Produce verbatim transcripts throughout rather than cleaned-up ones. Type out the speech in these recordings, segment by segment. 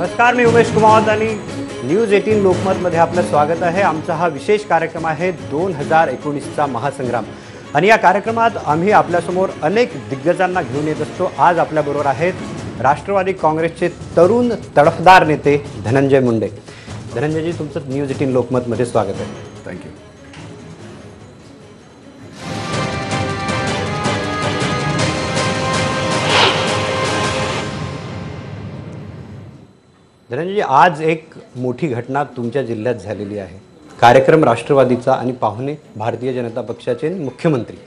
नमस्कार, मी उमेश कुमावत आणि न्यूज अठरा लोकमतमध्ये आपलं स्वागत आहे। आमचा हा विशेष कार्यक्रम आहे दोन हजार एकोणीसचा महासंग्राम आणि या कार्यक्रमात आम्ही आपल्यासमोर अनेक दिग्गजांना घेऊन येत असतो। आज आपल्याबरोबर आहेत राष्ट्रवादी काँग्रेसचे तरुण तडफदार नेते धनंजय मुंडे। धनंजयजी, तुमचं न्यूज अठरा लोकमतमध्ये स्वागत आहे। थँक्यू। धनंजय, आज एक मोठी घटना तुमच्या जिल्ह्यात झालेली आहे। कार्यक्रम राष्ट्रवादीचा आणि पाहुणे भारतीय जनता पक्षाचे मुख्यमंत्री।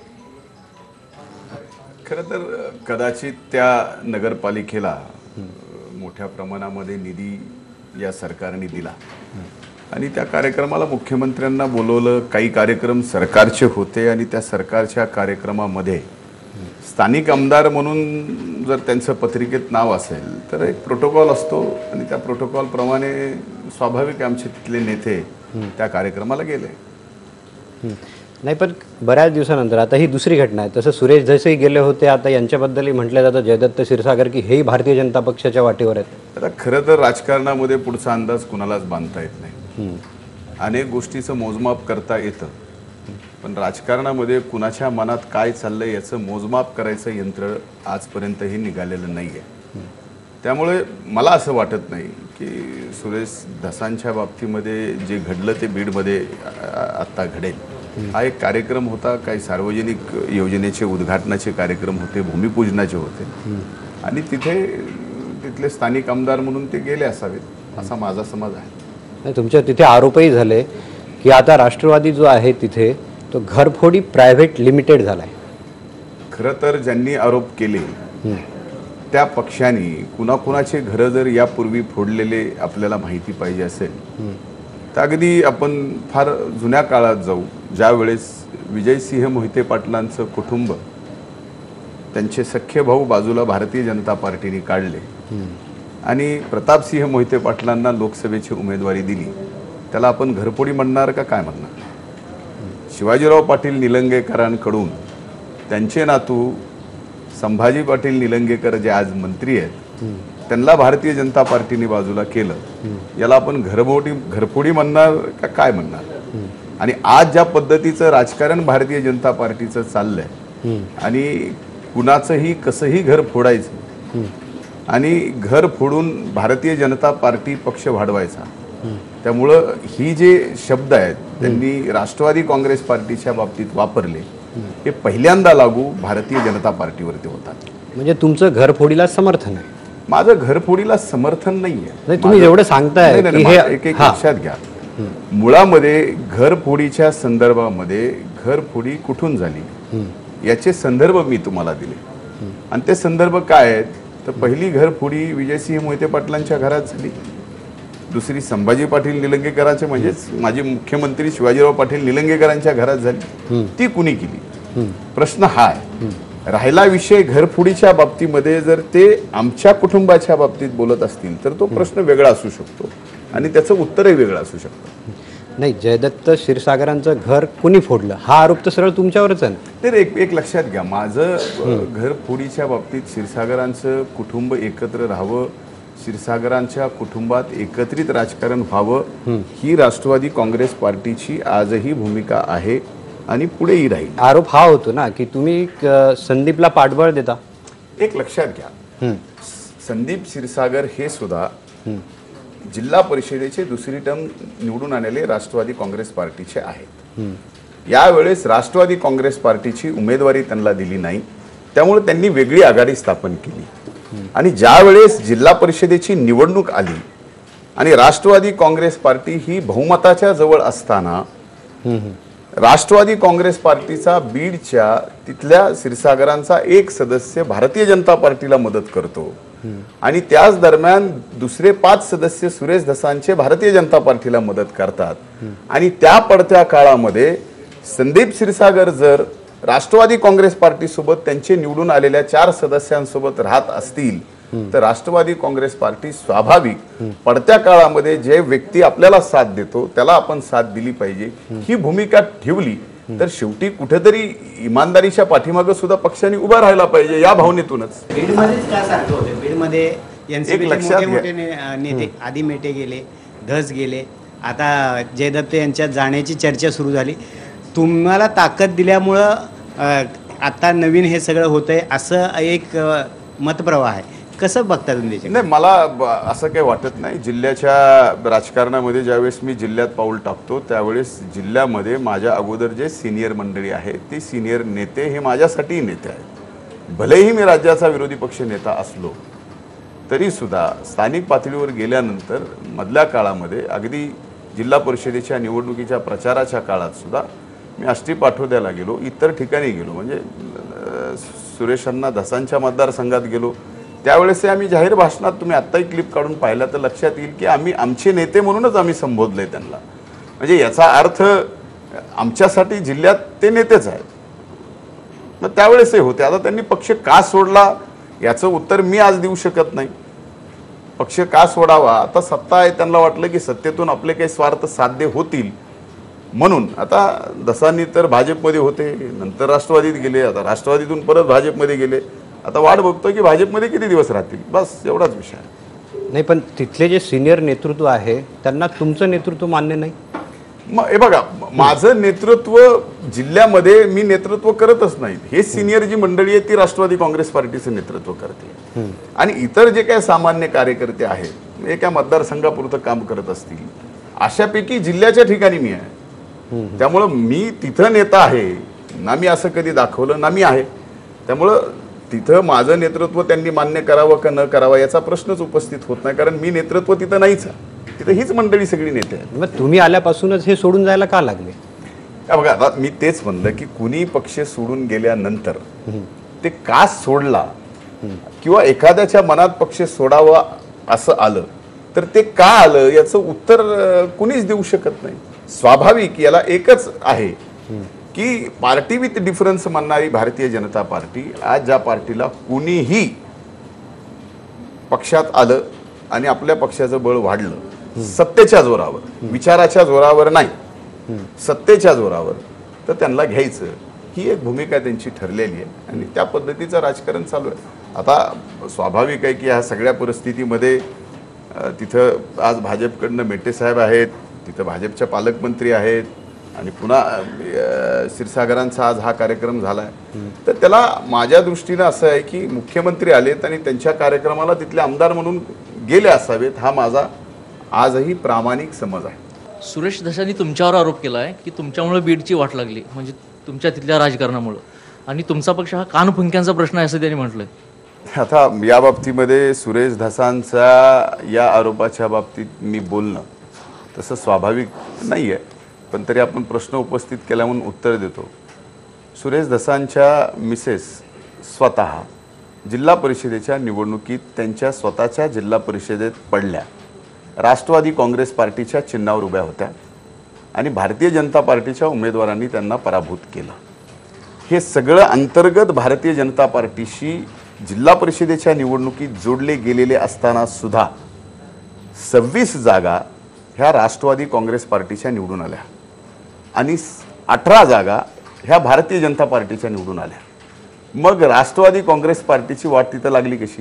खरं तर कदाचित त्या नगरपालिकेला मोठ्या प्रमाणामध्ये निधी या सरकारने दिला आणि त्या कार्यक्रमाला मुख्यमंत्र्यांना बोलवलं। काही कार्यक्रम सरकारचे होते आणि त्या सरकारच्या कार्यक्रमामध्ये स्थानिक आमदार म्हणून जर त्यांचं पत्रिकेत नाव असेल तर एक प्रोटोकॉल असतो आणि त्या प्रोटोकॉल प्रमाणे स्वाभाविक आमचे तिथले नेते त्या कार्यक्रमाला गेले। नाही, पण बऱ्याच दिवसानंतर आता ही दुसरी घटना आहे। तसं सुरेश धसही गेले होते, आता यांच्याबद्दलही म्हटलं जातं जयदत्त क्षीरसागर की हेही भारतीय जनता पक्षाच्या वाटेवर आहेत। आता खरं तर राजकारणामध्ये पुढचा अंदाज कुणालाच बांधता येत नाही। अनेक गोष्टीचं मोजमाप करता येतं, पण राजकारणामध्ये कुणाच्या मनात काय चाललंय याचं मोजमाप करायचं यंत्र आजपर्यंतही निघालेलं नाही आहे। त्यामुळे मला असं वाटत नाही की सुरेश धसांच्या बाबतीमध्ये जे घडलं ते बीडमध्ये आत्ता घडेल। हा एक कार्यक्रम होता, काही सार्वजनिक योजनेचे उद्घाटनाचे कार्यक्रम होते, भूमिपूजनाचे होते आणि तिथे तिथले स्थानिक आमदार म्हणून ते गेले असावेत असा माझा समज आहे। तुमच्या तिथे आरोपही झाले की आता राष्ट्रवादी जो आहे तिथे तो घरफोडी प्रायव्हेट लिमिटेड झालाय। खरं तर ज्यांनी आरोप केले त्या पक्षांनी कुणाकुणाचे घरं जर यापूर्वी फोडलेले आपल्याला माहिती पाहिजे असेल तर अगदी आपण फार जुन्या काळात जाऊ, ज्यावेळेस विजयसिंह मोहिते पाटलांचं कुटुंब त्यांचे सख्खे भाऊ बाजूला भारतीय जनता पार्टीने काढले आणि प्रतापसिंह मोहिते पाटलांना लोकसभेची उमेदवारी दिली, त्याला आपण घरफोडी म्हणणार का काय म्हणणार? शिवाजीराव पाटील निलंगेकरांकडून त्यांचे नातू संभाजी पाटील निलंगेकर जे आज मंत्री आहेत त्यांना भारतीय जनता पार्टीने बाजूला केलं, याला आपण घरफोडी घरफोडी म्हणणार का काय म्हणणार? आणि आज ज्या पद्धतीचं राजकारण भारतीय जनता पार्टीचं चाललंय आणि कुणाचंही कसंही घर फोडायचं आणि घर फोडून भारतीय जनता पार्टी पक्ष वाढवायचा, त्यामुळं ही जे शब्द आहेत त्यांनी राष्ट्रवादी काँग्रेस पार्टीच्या बाबतीत वापरले हे पहिल्यांदा लागू भारतीय जनता पार्टीवरती होतात। म्हणजे तुमचं घरफोडीला समर्थन आहे? माझं घरफोडीला समर्थन नाहीये। नाही, तुम्ही एवढं सांगताय की हे एक एक लक्षात घ्या, मुळामध्ये घरफोडीच्या संदर्भामध्ये घरफोडी कुठून झाली याचे संदर्भ मी तुम्हाला दिले आणि ते संदर्भ काय आहेत तर पहिली घरफोडी विजयसिंह मोहिते पाटलांच्या घरात झाली, दुसरी संभाजी पाटील निलंगेकरांचे म्हणजेच माजी मुख्यमंत्री शिवाजीराव पाटील निलंगेकरांच्या घरात झाली, ती कुणी केली? प्रश्न हा आहे। राहिला विषय घरफोडीच्या बाबतीमध्ये जर ते आमच्या कुटुंबाच्या बाबतीत बोलत असतील तर तो प्रश्न वेगळा असू शकतो आणि त्याचं उत्तरही वेगळं असू शकतं। नाही, जयदत्त क्षीरसागरांचं घर कुणी फोडलं हा आरोप तर सरळ तुमच्यावरच आहे। तर एक एक लक्षात घ्या, माझं घरफोडीच्या बाबतीत क्षीरसागरांचं कुटुंब एकत्र राहावं, क्षीरसागरांच्या कुटुंबात एकत्रित राजकारण व्हावं ही राष्ट्रवादी काँग्रेस पार्टीची आजही भूमिका आहे आणि पुढेही राहील। आरोप हा होतो ना की तुम्ही संदीपला पाठबळ देता। एक लक्षात घ्या, संदीप क्षीरसागर हे सुद्धा जिल्हा परिषदेचे दुसरी टर्म निवडून आलेले राष्ट्रवादी काँग्रेस पार्टीचे आहेत। यावेळेस राष्ट्रवादी काँग्रेस पार्टीची उमेदवारी त्यांना दिली नाही, त्यामुळे त्यांनी वेगळी आघाडी स्थापन केली आणि ज्या वेळेस जिल्हा परिषदेची निवडणूक आली आणि राष्ट्रवादी काँग्रेस पार्टी ही बहुमताच्या जवळ असताना राष्ट्रवादी काँग्रेस पार्टीचा बीडच्या तिथल्या क्षीरसागरांचा एक सदस्य भारतीय जनता पार्टीला मदत करतो आणि त्याच दरम्यान दुसरे पाच सदस्य सुरेश धसांचे भारतीय जनता पार्टीला मदत करतात आणि त्या पडत्या काळामध्ये संदीप क्षीरसागर जर राष्ट्रवादी काँग्रेस पार्टी सोबत त्यांचे निवडून आलेल्या चार सदस्यांसोबत राहत असतील तर राष्ट्रवादी काँग्रेस पार्टी स्वाभाविक पडत्या काळामध्ये जे व्यक्ती आपल्याला साथ देतो त्याला आपण साथ दिली पाहिजे ही भूमिका ठेवली तर शेवटी कुठेतरी इमानदारीच्या पाठीमागे सुद्धा पक्षाने उभा राहायला पाहिजे या भावनेतूनच। बीडमध्येच का सारखं होतं? बीडमध्ये एनसीपीचे मोठे मोठे ने- नेते आदी मेटे गेले, धस गेले, आता जयदत्त यांच्या जाण्याची चर्चा सुरू झाली. तुम्हाला ताकद दिल्यामुळं अ, आता नवीन हे सगळं होतंय असं एक अ, मतप्रवाह आहे. कसं बघता तुम्ही त्याचे? नाही, मला ब- असं काही वाटत नाही. जिल्ह्याच्या राजकारणामध्ये ज्यावेळेस मी जिल्ह्यात पाऊल टाकतो त्यावेळेस जिल्ह्यामध्ये माझ्या अगोदर जे सिनियर मंडळी आहे ती सिनियर नेते हे माझ्यासाठीही नेते आहेत. भलेही मी राज्याचा विरोधी पक्ष नेता असलो तरीसुद्धा स्थानिक पातळीवर गेल्यानंतर मधल्या काळामध्ये अगदी जिल्हा परिषदेच्या निवडणुकीच्या प्रचाराच्या काळात सुद्धा मी आष्टी पाठवद्याला गेलो, इतर ठिकाणी गेलो, म्हणजे अ, सुरेशांना धसांच्या मतदारसंघात गेलो. त्यावेळेस आम्ही जाहीर भाषणात तुम्ही आत्ताही क्लिप काढून पाहिला तर लक्षात येईल की आम्ही आमचे नेते म्हणूनच आम्ही संबोधले त्यांना. म्हणजे याचा अर्थ आमच्यासाठी जिल्ह्यात ते नेतेच आहेत. मग त्यावेळेसही होते. आता त्यांनी पक्ष का सोडला याचं उत्तर मी आज देऊ शकत नाही. पक्ष का सोडावा, आता सत्ता आहे, त्यांना वाटलं की सत्तेतून आपले काही स्वार्थ साध्य होतील म्हणून. आता दसांनी तर भाजपमध्ये होते, नंतर राष्ट्रवादीत गेले, आता राष्ट्रवादीतून परत भाजपमध्ये गेले. आता वाट बघतो की भाजपमध्ये किती दिवस राहतील, बस एवढाच विषय आहे. नाही, पण तिथले जे सिनियर नेतृत्व आहे त्यांना तुमचं नेतृत्व मान्य नाही. मग हे बघा, माझं नेतृत्व जिल्ह्यामध्ये मी नेतृत्व करतच नाही. हे सिनियर जी मंडळी आहे ती राष्ट्रवादी काँग्रेस पार्टीचं नेतृत्व करते आणि इतर जे काही सामान्य कार्यकर्ते आहेत एका मतदारसंघापुरतं काम करत असतील अशापैकी जिल्ह्याच्या ठिकाणी मी आहे. त्यामुळं मी तिथं नेता आहे ना, मी असं कधी दाखवलं ना मी आहे. त्यामुळं तिथं माझं नेतृत्व त्यांनी मान्य करावं का न करावं याचा प्रश्नच उपस्थित होत नाही, कारण मी नेतृत्व तिथं नाहीच आहे. तिथं हीच मंडळी सगळी नेते आहेत. मग तुम्ही आल्यापासूनच हे सोडून जायला का लागले? का बघा, आता मी तेच म्हणलं की कुणी पक्ष सोडून गेल्यानंतर ते का सोडला किंवा एखाद्याच्या मनात पक्ष सोडावा असं आलं तर ते का आलं याचं उत्तर अं, कुणीच देऊ शकत नाही. स्वाभाविक याला एकच आहे की party with difference म्हणणारी Bharatiya Janata party आज ज्या पार्टीला कुणीही पक्षात आलं आणि आपल्या पक्षाचं बळ वाढलं सत्तेच्या जोरावर, विचाराच्या जोरावर नाही, सत्तेच्या जोरावर, तर त्यांना घ्यायचं ही एक भूमिका त्यांची ठरलेली आहे आणि त्या पद्धतीचं राजकारण चालू आहे. आता स्वाभाविक आहे की ह्या सगळ्या परिस्थितीमध्ये अ, तिथं आज भाजपकडनं मेटे साहेब आहेत, तिथं भाजपच्या पालकमंत्री आहेत आणि पुन्हा अ, क्षीरसागरांचा आज हा कार्यक्रम झाला आहे. तर त्याला माझ्या दृष्टीनं असं आहे की मुख्यमंत्री आलेत आणि त्यांच्या कार्यक्रमाला तिथले आमदार म्हणून गेले असावेत, हा माझा आजही प्रामाणिक समज आहे. सुरेश धसांनी तुमच्यावर आरोप केला आहे की तुमच्यामुळे बीडची वाट लागली, म्हणजे तुमच्या तिथल्या राजकारणामुळं, आणि तुमचा पक्ष हा कानफुंक्यांचा प्रश्न आहे असं त्यांनी म्हटलं. आता या बाबतीमध्ये सुरेश धसांचा या आरोपाच्या बाबतीत मी बोलणं तसं स्वाभाविक नाही आहे, पण तरी आपण प्रश्न उपस्थित केला म्हणून उत्तर देतो. सुरेश धसांच्या मिसेस स्वतः जिल्हा परिषदेच्या निवडणुकीत त्यांच्या स्वतःच्या जिल्हा परिषदेत पडल्या, राष्ट्रवादी काँग्रेस पार्टीच्या चिन्हावर उभ्या होत्या आणि भारतीय जनता पार्टीच्या उमेदवारांनी त्यांना पराभूत केलं. हे सगळं अंतर्गत भारतीय जनता पार्टीशी जिल्हा परिषदेच्या निवडणुकीत जोडले गेलेले असताना सुद्धा सव्वीस जागा ह्या राष्ट्रवादी काँग्रेस पार्टीच्या निवडून आल्या आणि अठरा जागा ह्या भारतीय जनता पार्टीच्या निवडून आल्या. मग राष्ट्रवादी काँग्रेस पार्टीची वाट तिथं लागली कशी?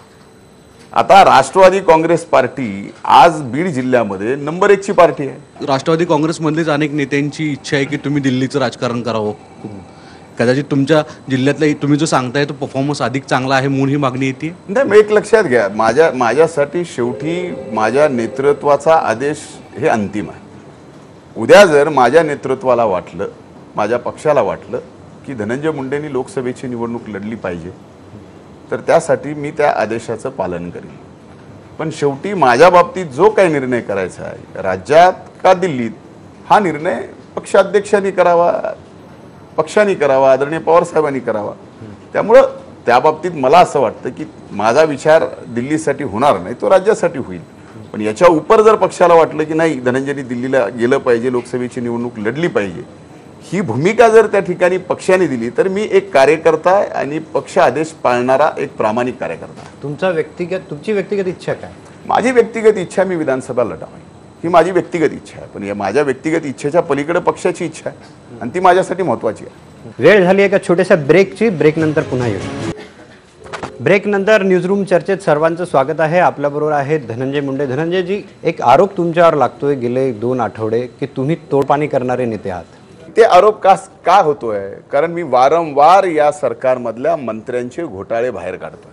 आता राष्ट्रवादी काँग्रेस पार्टी आज बीड जिल्ह्यामध्ये नंबर एकची पार्टी आहे. राष्ट्रवादी काँग्रेसमधलेच अनेक नेत्यांची इच्छा आहे की तुम्ही दिल्लीचं राजकारण करावं. कदाचित तुमच्या जिल्ह्यातला तुम्ही जो सांगताय तो परफॉर्मन्स अधिक चांगला आहे म्हणून ही मागणी येते. नाही, मग एक लक्षात घ्या, माझ्या माझ्यासाठी शेवटी माझ्या नेतृत्वाचा आदेश हे अंतिम आहे. उद्या जर माझ्या नेतृत्वाला वाटलं, माझ्या पक्षाला वाटलं की धनंजय मुंडेंनी लोकसभेची निवडणूक लढली पाहिजे तर त्यासाठी मी त्या आदेशाचं पालन करेन. पण शेवटी माझ्या बाबतीत जो काही निर्णय करायचा आहे राज्यात का दिल्लीत हा निर्णय पक्षाध्यक्षांनी करावा, पक्षाने करावा, आदरणीय पवारसाहेबांनी करावा. त्यामुळं त्या बाबतीत मला असं वाटतं की माझा विचार दिल्लीसाठी होणार नाही, तो राज्यासाठी होईल. पण याच्या उपर जर पक्षाला वाटलं की नाही धनंजयनी दिल्लीला गेलं पाहिजे, लोकसभेची निवडणूक लढली पाहिजे, ही भूमिका जर त्या ठिकाणी पक्षाने दिली तर मी एक कार्यकर्ता आहे आणि पक्ष आदेश पाळणारा एक प्रामाणिक कार्यकर्ता आहे. तुमचा व्यक्तिगत तुमची व्यक्तिगत इच्छा काय? माझी व्यक्तिगत इच्छा मी विधानसभा लढावी ही माझी व्यक्तिगत इच्छा आहे. पण या माझ्या व्यक्तिगत इच्छेच्या पलीकडे पक्षाची इच्छा आहे आणि ती माझ्यासाठी महत्त्वाची आहे. वेळ झाली एका छोट्याशा ब्रेकची. ब्रेक नंतर पुन्हा येऊ. ब्रेक नंतर न्यूजरूम चर्चेत सर्वांचं स्वागत आहे. आपल्याबरोबर आहेत धनंजय मुंडे. धनंजयजी, एक आरोप तुमच्यावर लागतोय गेले दोन आठवडे की तुम्ही तोडपाणी करणारे नेते आहात. ते आरोप का का होतोय? कारण मी वारंवार या सरकारमधल्या मंत्र्यांचे घोटाळे बाहेर काढतोय.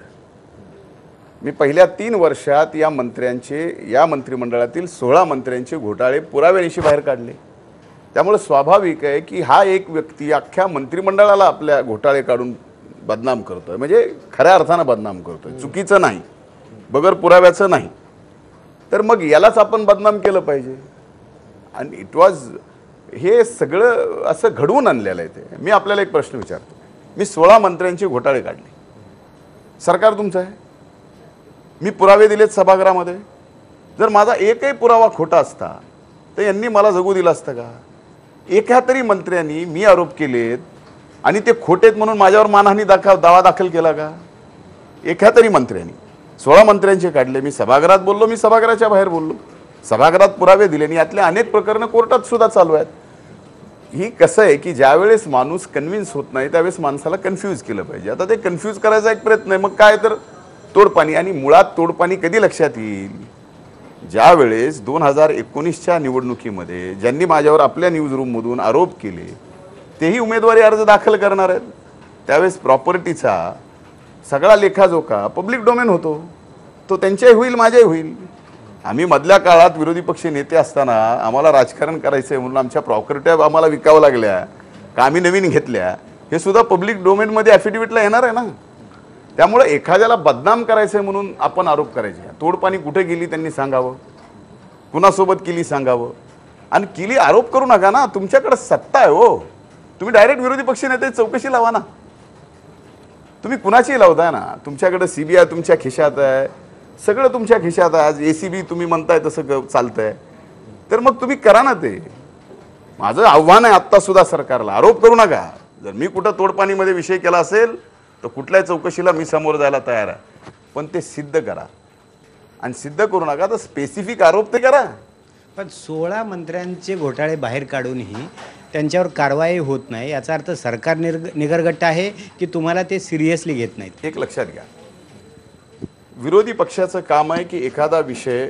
मी पहिल्या तीन वर्षात या मंत्र्यांचे या मंत्रिमंडळातील सोळा मंत्र्यांचे घोटाळे पुराव्यानिशी बाहेर काढले. त्यामुळे स्वाभाविक आहे की हा एक व्यक्ती अख्ख्या मंत्रिमंडळाला आपल्या घोटाळे काढून बदनाम करतोय, म्हणजे खऱ्या अर्थानं बदनाम करतोय. चुकीचं नाही, बगर पुराव्याचं नाही. तर मग यालाच आपण बदनाम केलं पाहिजे. आणि इट वॉज हे सगळं असं घडवून आणलेलं आहे. ते मी आपल्याला एक प्रश्न विचारतो. मी सोळा मंत्र्यांचे घोटाळे काढले, सरकार तुमचं आहे, मी पुरावे दिलेत सभागृहामध्ये. जर माझा एकही पुरावा खोटा असता तर यांनी मला जगू दिलं असतं का? एका तरी मंत्र्यांनी मी आरोप केलेत आणि ते खोटेत म्हणून माझ्यावर मानहानी दाखल दावा दाखल केला का? एका तरी मंत्र्यांनी. सोळा मंत्र्यांचे काढले. मी सभागृहात बोललो, मी सभागृहाच्या बाहेर बोललो, सभागृहात पुरावे दिले आणि यातले अनेक प्रकरणं कोर्टात सुद्धा चालू आहेत. ही कसं आहे की ज्यावेळेस माणूस कन्व्हिन्स होत नाही त्यावेळेस माणसाला कन्फ्यूज केलं पाहिजे. आता ते कन्फ्यूज करायचा एक प्रयत्न आहे. मग काय तर तोडपाणी. आणि मुळात तोडपाणी कधी लक्षात येईल? ज्या वेळेस दोन हजार एकोणीसच्या निवडणुकीमध्ये ज्यांनी माझ्यावर आपल्या न्यूज रूममधून आरोप केले तेही उमेदवारी अर्ज दाखल करणार आहेत. त्यावेळेस प्रॉपर्टीचा सगळा लेखाजोखा पब्लिक डोमेन होतो. तो त्यांच्याही होईल, माझ्याही होईल. आम्ही मधल्या काळात विरोधी पक्ष नेते असताना आम्हाला राजकारण करायचं आहे म्हणून आमच्या प्रॉपर्ट्या आम्हाला विकावं लागल्या का आम्ही नवीन घेतल्या, हे सुद्धा पब्लिक डोमेनमध्ये ॲफिडेव्हिटला येणार आहे ना. त्यामुळे एखाद्याला बदनाम करायचं आहे म्हणून आपण आरोप करायचे. तोडपाणी कुठे गेली त्यांनी सांगावं, कुणासोबत केली सांगावं. आणि केली आरोप करू नका ना. तुमच्याकडे सत्ता आहे हो. तुम्ही डायरेक्ट विरोधी पक्ष नेते चौकशी लावा ना. तुम्ही कुणाची लावताय ना. तुमच्याकडे सीबीआय तुमच्या खिशात आहे, सगळं तुमच्या खिशात आहे. आज एसीबी तुम्ही म्हणताय तसं चालतंय, तर मग तुम्ही करा ना ते. माझं आव्हान आहे आत्ता सुद्धा सरकारला, आरोप करू नका. जर मी कुठं तोडपाणीमध्ये विषय केला असेल तर कुठल्याही चौकशीला मी समोर जायला तयार आहे, पण ते सिद्ध करा. आणि सिद्ध करू नका तर स्पेसिफिक आरोप ते करा. पण सोळा मंत्र्यांचे घोटाळे बाहेर काढूनही त्यांच्यावर कारवाई होत नाही, याचा अर्थ सरकार निर्ग निगरगट्ट आहे की तुम्हाला ते सिरियसली घेत नाहीत? एक लक्षात घ्या, विरोधी पक्षाचं काम आहे की एखादा विषय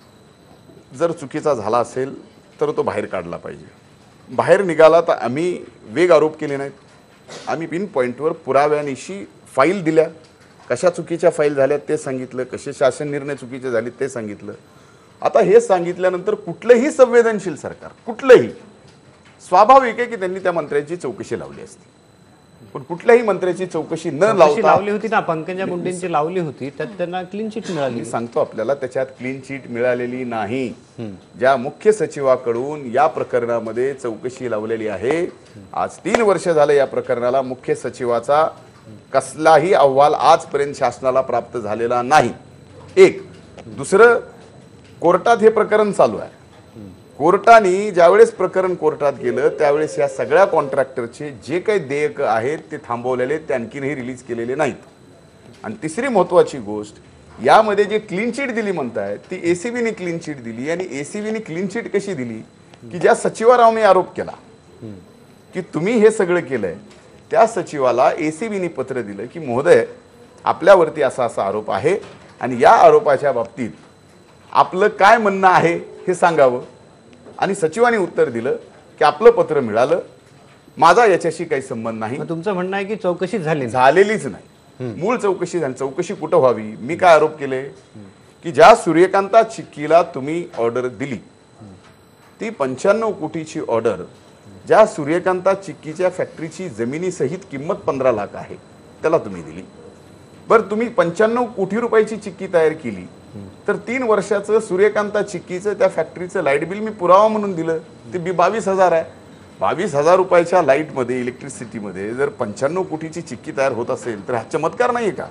जर चुकीचा झाला असेल तर तो बाहेर काढला पाहिजे. बाहेर निघाला तर आम्ही वेग आरोप केले नाहीत. आम्ही पिन पॉईंटवर पुराव्यानिशी फाईल दिल्या, कशा चुकीच्या फाईल झाल्यात ते सांगितलं, कसे शासन निर्णय चुकीचे झाले ते सांगितलं. आता हे सांगितल्यानंतर कुठलंही संवेदनशील सरकार, कुठलंही, स्वाभाविक आहे की त्यांनी त्या मंत्र्यांची चौकशी लावली असती. पण कुठल्याही मंत्र्याची चौकशी न लावता लावली होती ना, पंकजा मुंडेंची लावली होती, त्यात त्यांना क्लीन चिट मिळाली. मी सांगतो आपल्याला, त्याच्यात क्लीन चिट मिळालेली नाही. ज्या मुख्य सचिवाकडून या प्रकरणामध्ये चौकशी लावलेली आहे, आज तीन वर्ष झाले या प्रकरणाला मुख्य सचिवाचा कसलाही अहवाल आजपर्यंत शासनाला प्राप्त झालेला नाही. एक. दुसरं, कोर्टात हे प्रकरण चालू आहे. कोर्टाने ज्यावेळेस प्रकरण कोर्टात गेलं त्यावेळेस या सगळ्या कॉन्ट्रॅक्टरचे जे काही देयक आहेत ते थांबवलेले, ते आणखीनही रिलीज केलेले नाहीत. आणि तिसरी महत्त्वाची गोष्ट, यामध्ये जे क्लीन चिट दिली म्हणताय ती एसीबीने क्लीन चिट दिली. आणि एसीबीने क्लीन चिट कशी दिली की ज्या सचिवारावने आरोप केला की तुम्ही हे सगळं केलंय, त्या सचिवाला एसीबीने पत्र दिलं की महोदय आपल्यावरती असा असा आरोप आहे आणि या आरोपाच्या बाबतीत आपलं काय म्हणणं आहे हे सांगावं. आणि सचिवांनी उत्तर दिलं की आपलं पत्र मिळालं, माझा याच्याशी काही संबंध नाही. तुमचं म्हणणं आहे की चौकशी झाली झालेलीच नाही. मूळ चौकशी झाली. चौकशी कुठं व्हावी? मी काय आरोप केले की ज्या सूर्यकांता चिक्कीला तुम्ही ऑर्डर दिली ती पंच्याण्णव कोटीची ऑर्डर, ज्या सूर्यकांता चिक्कीच्या फॅक्टरीची जमिनीसहित किंमत पंधरा लाख आहे त्याला तुम्ही दिली. बरं, तुम्ही पंच्याण्णव कोटी रुपयाची चिक्की तयार केली तर तीन वर्षाचं सूर्यकांता चिक्कीचं त्या फॅक्टरीचं लाईट बिल मी पुरावा म्हणून दिलं, ते बी बावीस हजार आहे. बावीस हजार रुपयाच्या लाईटमध्ये, इलेक्ट्रिसिटीमध्ये जर पंच्याण्णव कोटीची चिक्की तयार होत असेल तर हा चमत्कार नाही का?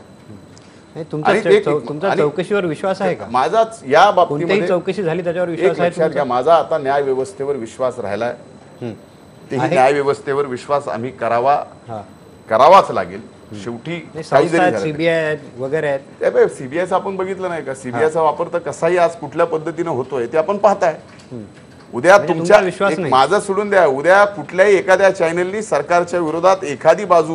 तुमचा चौकशीवर विश्वास आहे का? माझा या बाबतीमध्ये चौकशी झाली त्याच्यावर विश्वास आहे? माझा आता न्याय व्यवस्थेवर विश्वास राहिलाय. ते न्याय व्यवस्थेवर विश्वास आम्ही करावा करावाच लागेल. शेवटी सीबीआय वगैरे आहेत. सीबीआयचा आपण बघितलं नाही का? सीबीआयचा वापर तर कसाही आज कुठल्या पद्धतीने होतोय ते आपण पाहताय. उद्या तुमच्या विश्वास माझं सोडून द्या, उद्या कुठल्याही एखाद्या चॅनलनी सरकारच्या विरोधात एखादी बाजू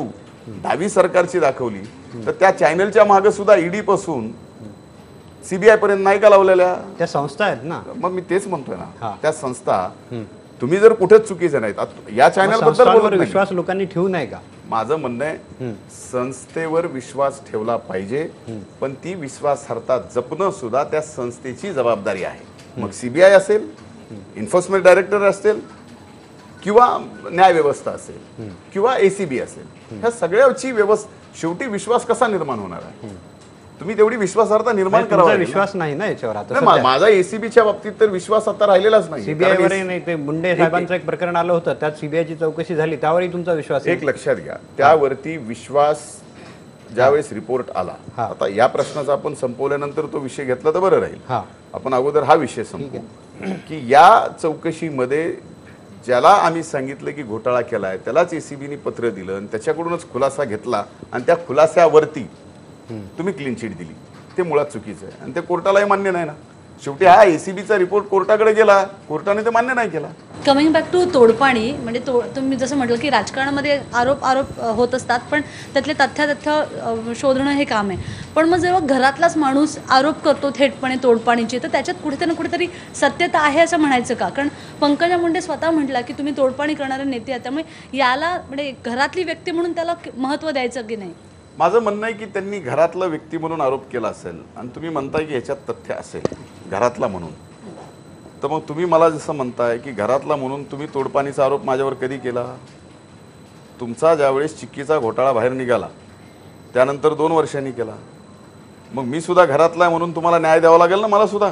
डावी सरकारची दाखवली तर त्या चॅनलच्या मागे सुद्धा ईडी पासून सीबीआय पर्यंत नाही का लावलेल्या? त्या संस्था आहेत ना. मग मी तेच म्हणतोय हा. ना, त्या संस्था तुम्ही जर कुठेच चुकीचे नाहीत, आता या चॅनल बद्दल संस्थांवर बोलत नाही. विश्वास लोकांनी ठेवू नये का? माझं म्हणणं आहे संस्थेवर विश्वास ठेवला पाहिजे, पण ती विश्वासार्हता जपणं सुद्धा त्या संस्थेची जबाबदारी आहे. मग सीबीआय असेल, एन्फोर्समेंट डायरेक्टर असेल, किंवा न्याय व्यवस्था असेल, किंवा एसीबी असेल, ह्या सगळ्याची व्यवस्था शेवटी विश्वास कसा निर्माण होणार आहे? तुम्ही तेवढी विश्वासार्हता निर्माण तुमचा करावा. विश्वास नाही ना याच्यावर आता नाही, मा- माझा एसीबीच्या बाबतीत तर विश्वास आता राहिलेलाच नाही. सीबीआय कारण वर नाही. ते मुंडे साहेबांचं एक प्रकरण आलं होतं, त्यात सीबीआयची चौकशी झाली, त्यावरही तुमचा विश्वास एक लक्षात घ्या, त्यावरती विश्वास ज्यावेळेस रिपोर्ट आला, हा. आता या प्रश्नाचा आपण संपवल्यानंतर तो विषय घेतला तर बरं राहील. हा. आपण अगोदर हा विषय संपवू की या चौकशीमध्ये ज्याला आम्ही सांगितलं की घोटाळा केलाय त्यालाच एसीबीने पत्र दिलं आणि त्याच्याकडूनच खुलासा घेतला आणि त्या खुलास्यावरती तुम्ही क्लीन चिट दिली, ते मुळात चुकीचं आहे आणि ते कोर्टालाही मान्य नाही ना. शेवटी हा एसीबीचा रिपोर्ट कोर्टाकडे गेला, कोर्टाने ते मान्य नाही केला. कमिंग बॅक टू तोडपाणी, म्हणजे तो तुम्ही जसं म्हटलं की राजकारणामध्ये आरोप आरोप अ, होत असतात, पण त्यातले तथ्यातथ्य अ, शोधणं हे काम आहे. पण मग जेव्हा घरातलाच माणूस आरोप करतो थेटपणे तोडपाणीचे, तर त्याच्यात कुठेतरी ना कुठेतरी सत्यता आहे असं म्हणायचं का? कारण पंकजा मुंडे स्वतः म्हटला की तुम्ही तोडपाणी करणारे नेते आहात, त्यामुळे याला म्हणजे घरातली व्यक्ती म्हणून त्याला महत्त्व द्यायचं की नाही? माझं म्हणणं आहे की त्यांनी घरातला व्यक्ती म्हणून आरोप केला असेल आणि तुम्ही म्हणताय की ह्याच्यात तथ्य असेल घरातला म्हणून, तर मग तुम्ही मला जसं म्हणताय की घरातला म्हणून तुम्ही तोडपाणीचा आरोप माझ्यावर कधी केला? तुमचा ज्यावेळेस चिक्कीचा घोटाळा बाहेर निघाला त्यानंतर दोन वर्षांनी केला. मग मी सुद्धा घरातला आहे म्हणून तुम्हाला न्याय द्यावा लागेल ना मला सुद्धा.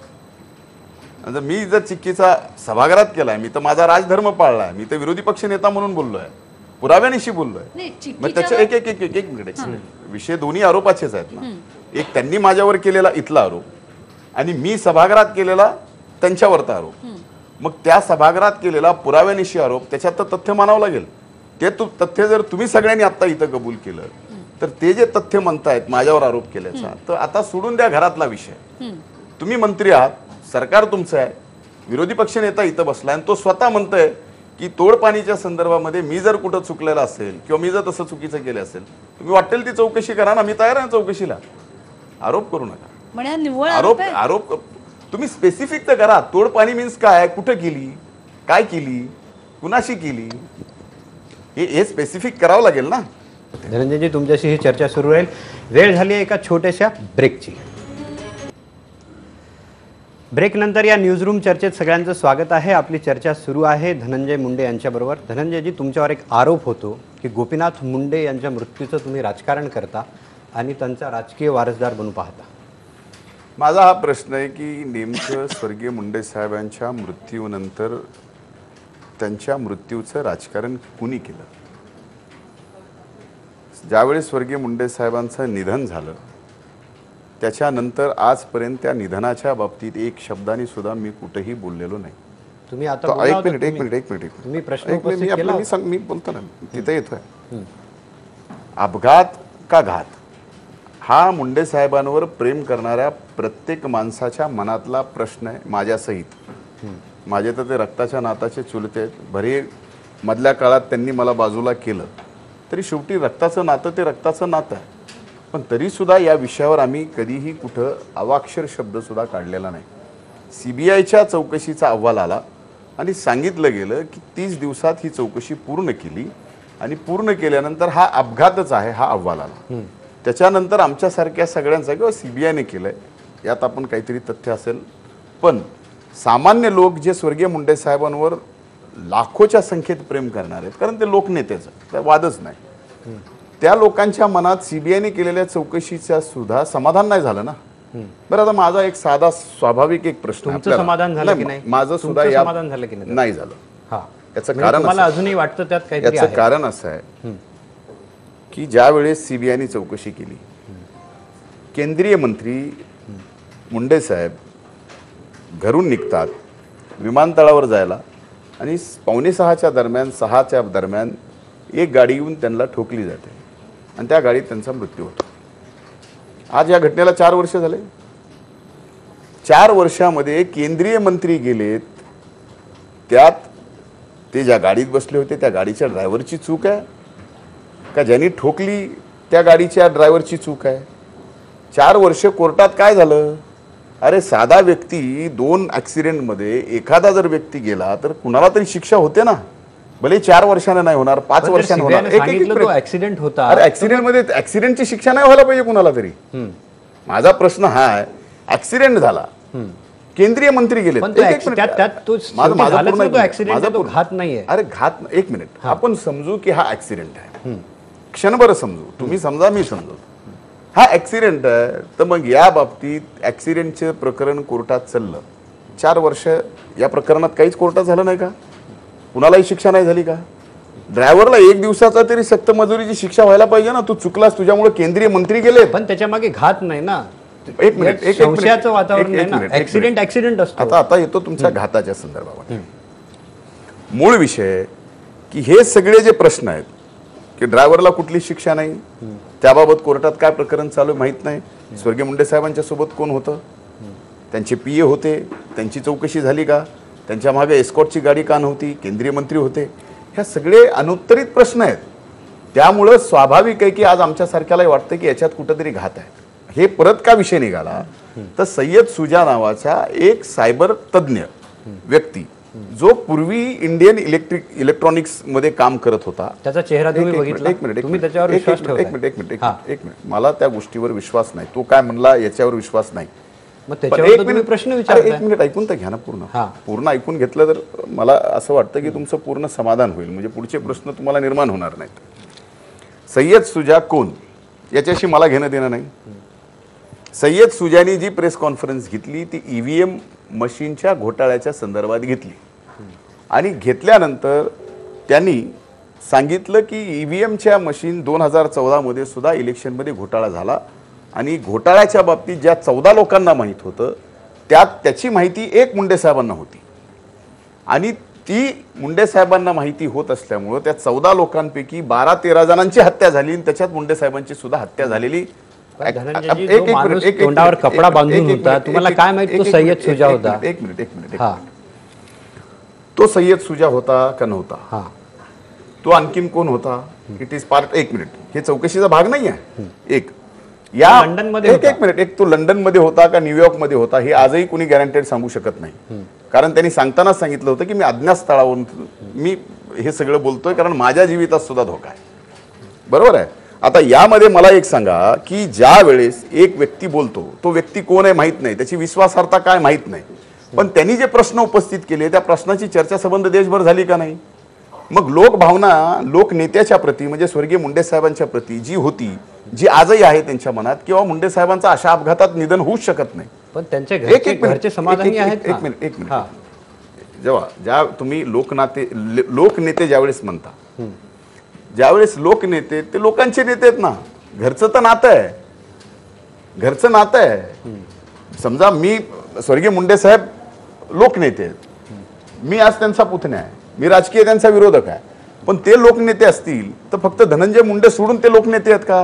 जर मी जर चिक्कीचा सभागृहात केलाय, मी तर माझा राजधर्म पाळलाय, मी तर विरोधी पक्ष नेता म्हणून बोललोय, पुराव्यानिशी बोललोय. नाही, मग चिक्कीच्या- त्याच्या एक एक एक एक एक मिनिट एक मिनिट. विषय दोन्ही आरोपाचेच आहेत ना. एक त्यांनी माझ्यावर केलेला इथला आरोप आणि मी सभागृहात केलेला त्यांच्यावरचा आरोप. मग त्या सभागृहात केलेला पुराव्यानिशी आरोप, त्याच्यात तर तथ्य मानावं लागेल. ते तू तथ्य जर तुम्ही सगळ्यांनी आता इथं कबूल केलं तर ते जे तथ्य म्हणतायत माझ्यावर आरोप केल्याचा, तर आता सोडून द्या घरातला विषय. तुम्ही मंत्री आहात, सरकार तुमचं आहे, विरोधी पक्ष नेता इथं बसलाय आणि तो स्वतः म्हणतोय की तोडपाणीच्या संदर्भामध्ये मी जर कुठं चुकलेलं असेल किंवा मी जर तसं चुकीचं केलं असेल, तुम्ही वाटेल ती चौकशी करा ना, मी तयार आहे चौकशीला. आरोप करू नका. म्हणजे हा निव्वळ आरोप आरोप आहे? आरोप तुम्ही स्पेसिफिक तर करा. तोडपाणी मीन्स काय, कुठं केली, काय केली, कुणाशी केली, हे हे स्पेसिफिक करावं लागेल ना. धनंजयजी, तुमच्याशी ही चर्चा सुरू राहील. वेळ झाली आहे एका छोट्याशा ब्रेकची. ब्रेक नंतर या न्यूजरूम चर्चेत सगळ्यांचं स्वागत आहे. आपली चर्चा सुरू आहे धनंजय मुंडे यांच्याबरोबर. धनंजयजी, तुमच्यावर एक आरोप होतो की गोपीनाथ मुंडे यांच्या मृत्यूचं तुम्ही राजकारण करता आणि त्यांचा राजकीय वारसदार बनू पाहता. माझा हा प्रश्न आहे की नेमकं स्वर्गीय मुंडे साहेबांच्या मृत्यूनंतर त्यांच्या मृत्यूचं राजकारण कुणी केलं? ज्यावेळेस स्वर्गीय मुंडे साहेबांचं निधन झालं त्याच्यानंतर आजपर्यंत त्या निधनाच्या बाबतीत एक शब्दाने सुद्धा मी कुठेही बोललेलो नाही. तुम्ही आता तो बोला एक होता, मिनिट एक तुम्ही- मिनिट एक मिनिट एक तुम्ही प्रश्न मिनिट. एक मिनिट, मी उपस्थित केला आपलं मी होता. सांग मी बोलतो ना, तिथे येतोय. अपघात का घात, हा मुंडे साहेबांवर प्रेम करणाऱ्या प्रत्येक माणसाच्या मनातला प्रश्न आहे, माझ्यासहित. माझे तर ते रक्ताच्या नाताचे चुलते आहेत. भरे मधल्या काळात त्यांनी मला बाजूला केलं तरी शेवटी रक्ताचं नातं ते रक्ताचं नातं आहे. पण तरीसुद्धा या विषयावर आम्ही कधीही कुठं अवाक्षर शब्दसुद्धा काढलेला नाही. सी बी आयच्या चौकशीचा अहवाल आला आणि सांगितलं गेलं की तीस दिवसात ही चौकशी पूर्ण केली आणि पूर्ण केल्यानंतर हा अपघातच आहे हा अहवाल आला. त्याच्यानंतर आमच्यासारख्या सगळ्यांचा किंवा सी बी आयने केलं आहे यात आपण काहीतरी तथ्य असेल. पण सामान्य लोक जे स्वर्गीय मुंडे साहेबांवर लाखोच्या संख्येत प्रेम करणार आहेत, कारण ते लोकनेतेच त्या वादच नाही, त्या लोकांच्या मनात सीबीआयने केलेल्या चौकशीचा सुद्धा समाधान नाही झालं ना. बरं, आता माझा एक साधा स्वाभाविक एक प्रश्न आहे तुमचं आपल्याला. समाधान झालं की नाही? माझं सुद्धा तुमचं या समाधान झालं की नाही? नाही झालं. हा, याचं म्हणजे कारण तुम्हाला असं- अजूनही वाटतं त्यात काहीतरी याचं आहे? कारण असं आहे की ज्या वेळेस सीबीआयने चौकशी केली, केंद्रीय मंत्री मुंडे साहेब घरून निघतात विमानतळावर जायला आणि पावणे सहाच्या दरम्यान सहाच्या दरम्यान एक गाडी येऊन त्यांना ठोकली जाते आणि त्या गाडीत त्यांचा मृत्यू होतो. आज या घटनेला चार वर्ष झाले. चार वर्षामध्ये केंद्रीय मंत्री गेलेत, त्यात ते ज्या गाडीत बसले होते त्या गाडीच्या ड्रायव्हरची चूक आहे का ज्यांनी ठोकली त्या गाडीच्या ड्रायव्हरची चूक आहे? चार वर्ष कोर्टात काय झालं? अरे साधा व्यक्ती दोन ऍक्सिडेंटमध्ये एखादा जर व्यक्ती गेला तर कुणाला तरी शिक्षा होते ना, भले चार वर्षानं नाही होणार, पाच वर्षानं होणार. एक- एक- सांगितलं एक- तो ऍक्सिडेंट होता. अरे ऍक्सिडेंट मध्ये ऍक्सिडेंटची शिक्षा नाही व्हायला पाहिजे कुणाला तरी. माझा प्रश्न हा आहे, ऍक्सिडेंट झाला, केंद्रीय मंत्री गेले, पण तो acc- त्यात- त्यात तो शेवटी झालाच ना, तो accident आहे, तो घात नाहीये. अरे घात, एक मिनिट, आपण समजू की हा ऍक्सिडेंट आहे, क्षणभर समजू, तुम्ही समजा मी समजू, हा ऍक्सिडेंट आहे. तर मग या बाबतीत ऍक्सिडेंटचे प्रकरण कोर्टात चाललं, चार वर्ष या प्रकरणात काहीच कोर्टात झालं नाही का? कुणालाही शिक्षा नाही झाली का? ड्रायव्हरला एक दिवसाचा तरी सक्त मजुरीची शिक्षा व्हायला पाहिजे ना. तू चुकलास, तुझ्यामुळे केंद्रीय मंत्री गेले. पण त्याच्या मागे घात नाही ना, एक मिनिट, एक- एक मिनिट, संशयाचं वातावरण एक- नाही एक ना. मिनिट, एक ऍक्सिडेंट मिनिट. ऍक्सिडेंट असतो. आता आता येतो तुमच्या घाताच्या संदर्भामध्ये. मूळ विषय की हे सगळे जे प्रश्न आहेत की ड्रायव्हरला कुठली शिक्षा नाही, त्याबाबत कोर्टात काय प्रकरण चालू माहित नाही, स्वर्गीय मुंडे साहेबांच्या सोबत कोण होतं, त्यांचे पी ए होते, त्यांची चौकशी झाली का, त्यांच्या मागे एस्कॉर्टची गाडी का नव्हती, केंद्रीय मंत्री होते, ह्या सगळे अनुत्तरित प्रश्न आहेत. त्यामुळं स्वाभाविक आहे की आज आमच्यासारख्यालाही वाटतं की याच्यात कुठंतरी घात आहे. हे परत का विषय निघाला तर सय्यद सुजा नावाचा एक सायबर तज्ज्ञ व्यक्ती जो पूर्वी इंडियन इलेक्ट्रिक इलेक्ट्रॉनिक्स मध्ये काम करत होता, त्याचा चेहरा तुम्ही एक- एक मिनिट, बघितला, एक मिनिट, एक तुम्ही मिनिट, त्याच्यावर एक- विश्वास एक- ठेवताय. एक मिनिट एक मिनिट एक हा. मिनिट एक मिनिट मला त्या गोष्टीवर विश्वास नाही. तो काय म्हणला याच्यावर विश्वास नाही. मग पण त्याच्यावर एक तर तुम्ही मिनिट, प्रश्न अरे विचारताय. एक मिनिट ऐकून तर घ्या ना पूर्ण. हा. पूर्ण ऐकून घेतलं तर मला असं वाटतं की तुमचं पूर्ण समाधान होईल, म्हणजे पुढचे प्रश्न तुम्हाला निर्माण होणार नाहीत. सय्यद सुजा कोण याच्याशी मला घेणं देणं नाही. सय्यद सुजानी जी प्रेस कॉन्फरन्स घेतली ती ईव्हीएम मशीनच्या घोटाळ्याच्या संदर्भात घेतली आणि घेतल्यानंतर त्यांनी सांगितलं की ईव्हीएमच्या मशीन दोन हजार चौदामध्ये सुद्धा इलेक्शनमध्ये घोटाळा झाला आणि घोटाळ्याच्या बाबतीत ज्या चौदा लोकांना माहीत होतं त्यात त्याची माहिती एक मुंडे साहेबांना होती आणि ती मुंडे साहेबांना माहिती होत असल्यामुळं त्या चौदा लोकांपैकी बारा तेरा जणांची हत्या झाली आणि त्याच्यात मुंडे साहेबांची सुद्धा हत्या झालेली. धनंजयजी, जो माणूस तोंडावर कपडा बांधून होता, तुम्हाला काय माहित तो सय्यद सुजा होता? एक मिनिट एक मिनिट हा. तो सय्यद सुजा होता का नव्हता? हा. तो आणखीन कोण होता? It is part. एक मिनिट, हे चौकशीचा भाग नाही आहे. एक या लंडनमध्ये एक होता. एक मिनिट एक तो लंडन मध्ये होता का न्यूयॉर्क मध्ये होता हे आजही कुणी गॅरंटेड सांगू शकत नाही, कारण त्यांनी सांगतानाच सांगितलं होतं की मी अज्ञात स्थळावरून मी हे सगळं बोलतोय कारण माझ्या जीवितात सुद्धा धोका आहे. बरोबर आहे. आता यामध्ये मला एक सांगा की ज्या वेळेस एक व्यक्ती बोलतो, तो व्यक्ती कोण आहे माहित नाही, त्याची विश्वासार्हता काय माहित नाही, पण त्यांनी जे प्रश्न उपस्थित केले त्या प्रश्नाची चर्चा संबंध देशभर झाली का नाही? मग लोकभावना लोकनेत्याच्या प्रती म्हणजे स्वर्गीय मुंडे साहेबांच्या प्रती जी होती, जी आजही आहे त्यांच्या मनात, किंवा मुंडे साहेबांचा अशा अपघातात निधन होऊच शकत नाही. पण त्यांचे एक घरचे एक मिनिट, घरचे समाधानी एक- एक- आहेत एक ना? मिनिट एक हा. मिनिट जेव्हा ज्या तुम्ही लोकनाते ले- लोकनेते ज्यावेळेस म्हणता, ज्यावेळेस लोकनेते ते लोकांचे नेते आहेत ना, घरचं तर नातं आहे, घरचं नातं आहे. समजा मी स्वर्गीय मुंडे साहेब लोकनेते आहेत, मी आज त्यांचा पुतण्या आहे, मी राजकीय त्यांचा विरोधक आहे, पण ते लोकनेते असतील तर फक्त धनंजय मुंडे सोडून ते लोकनेते आहेत का?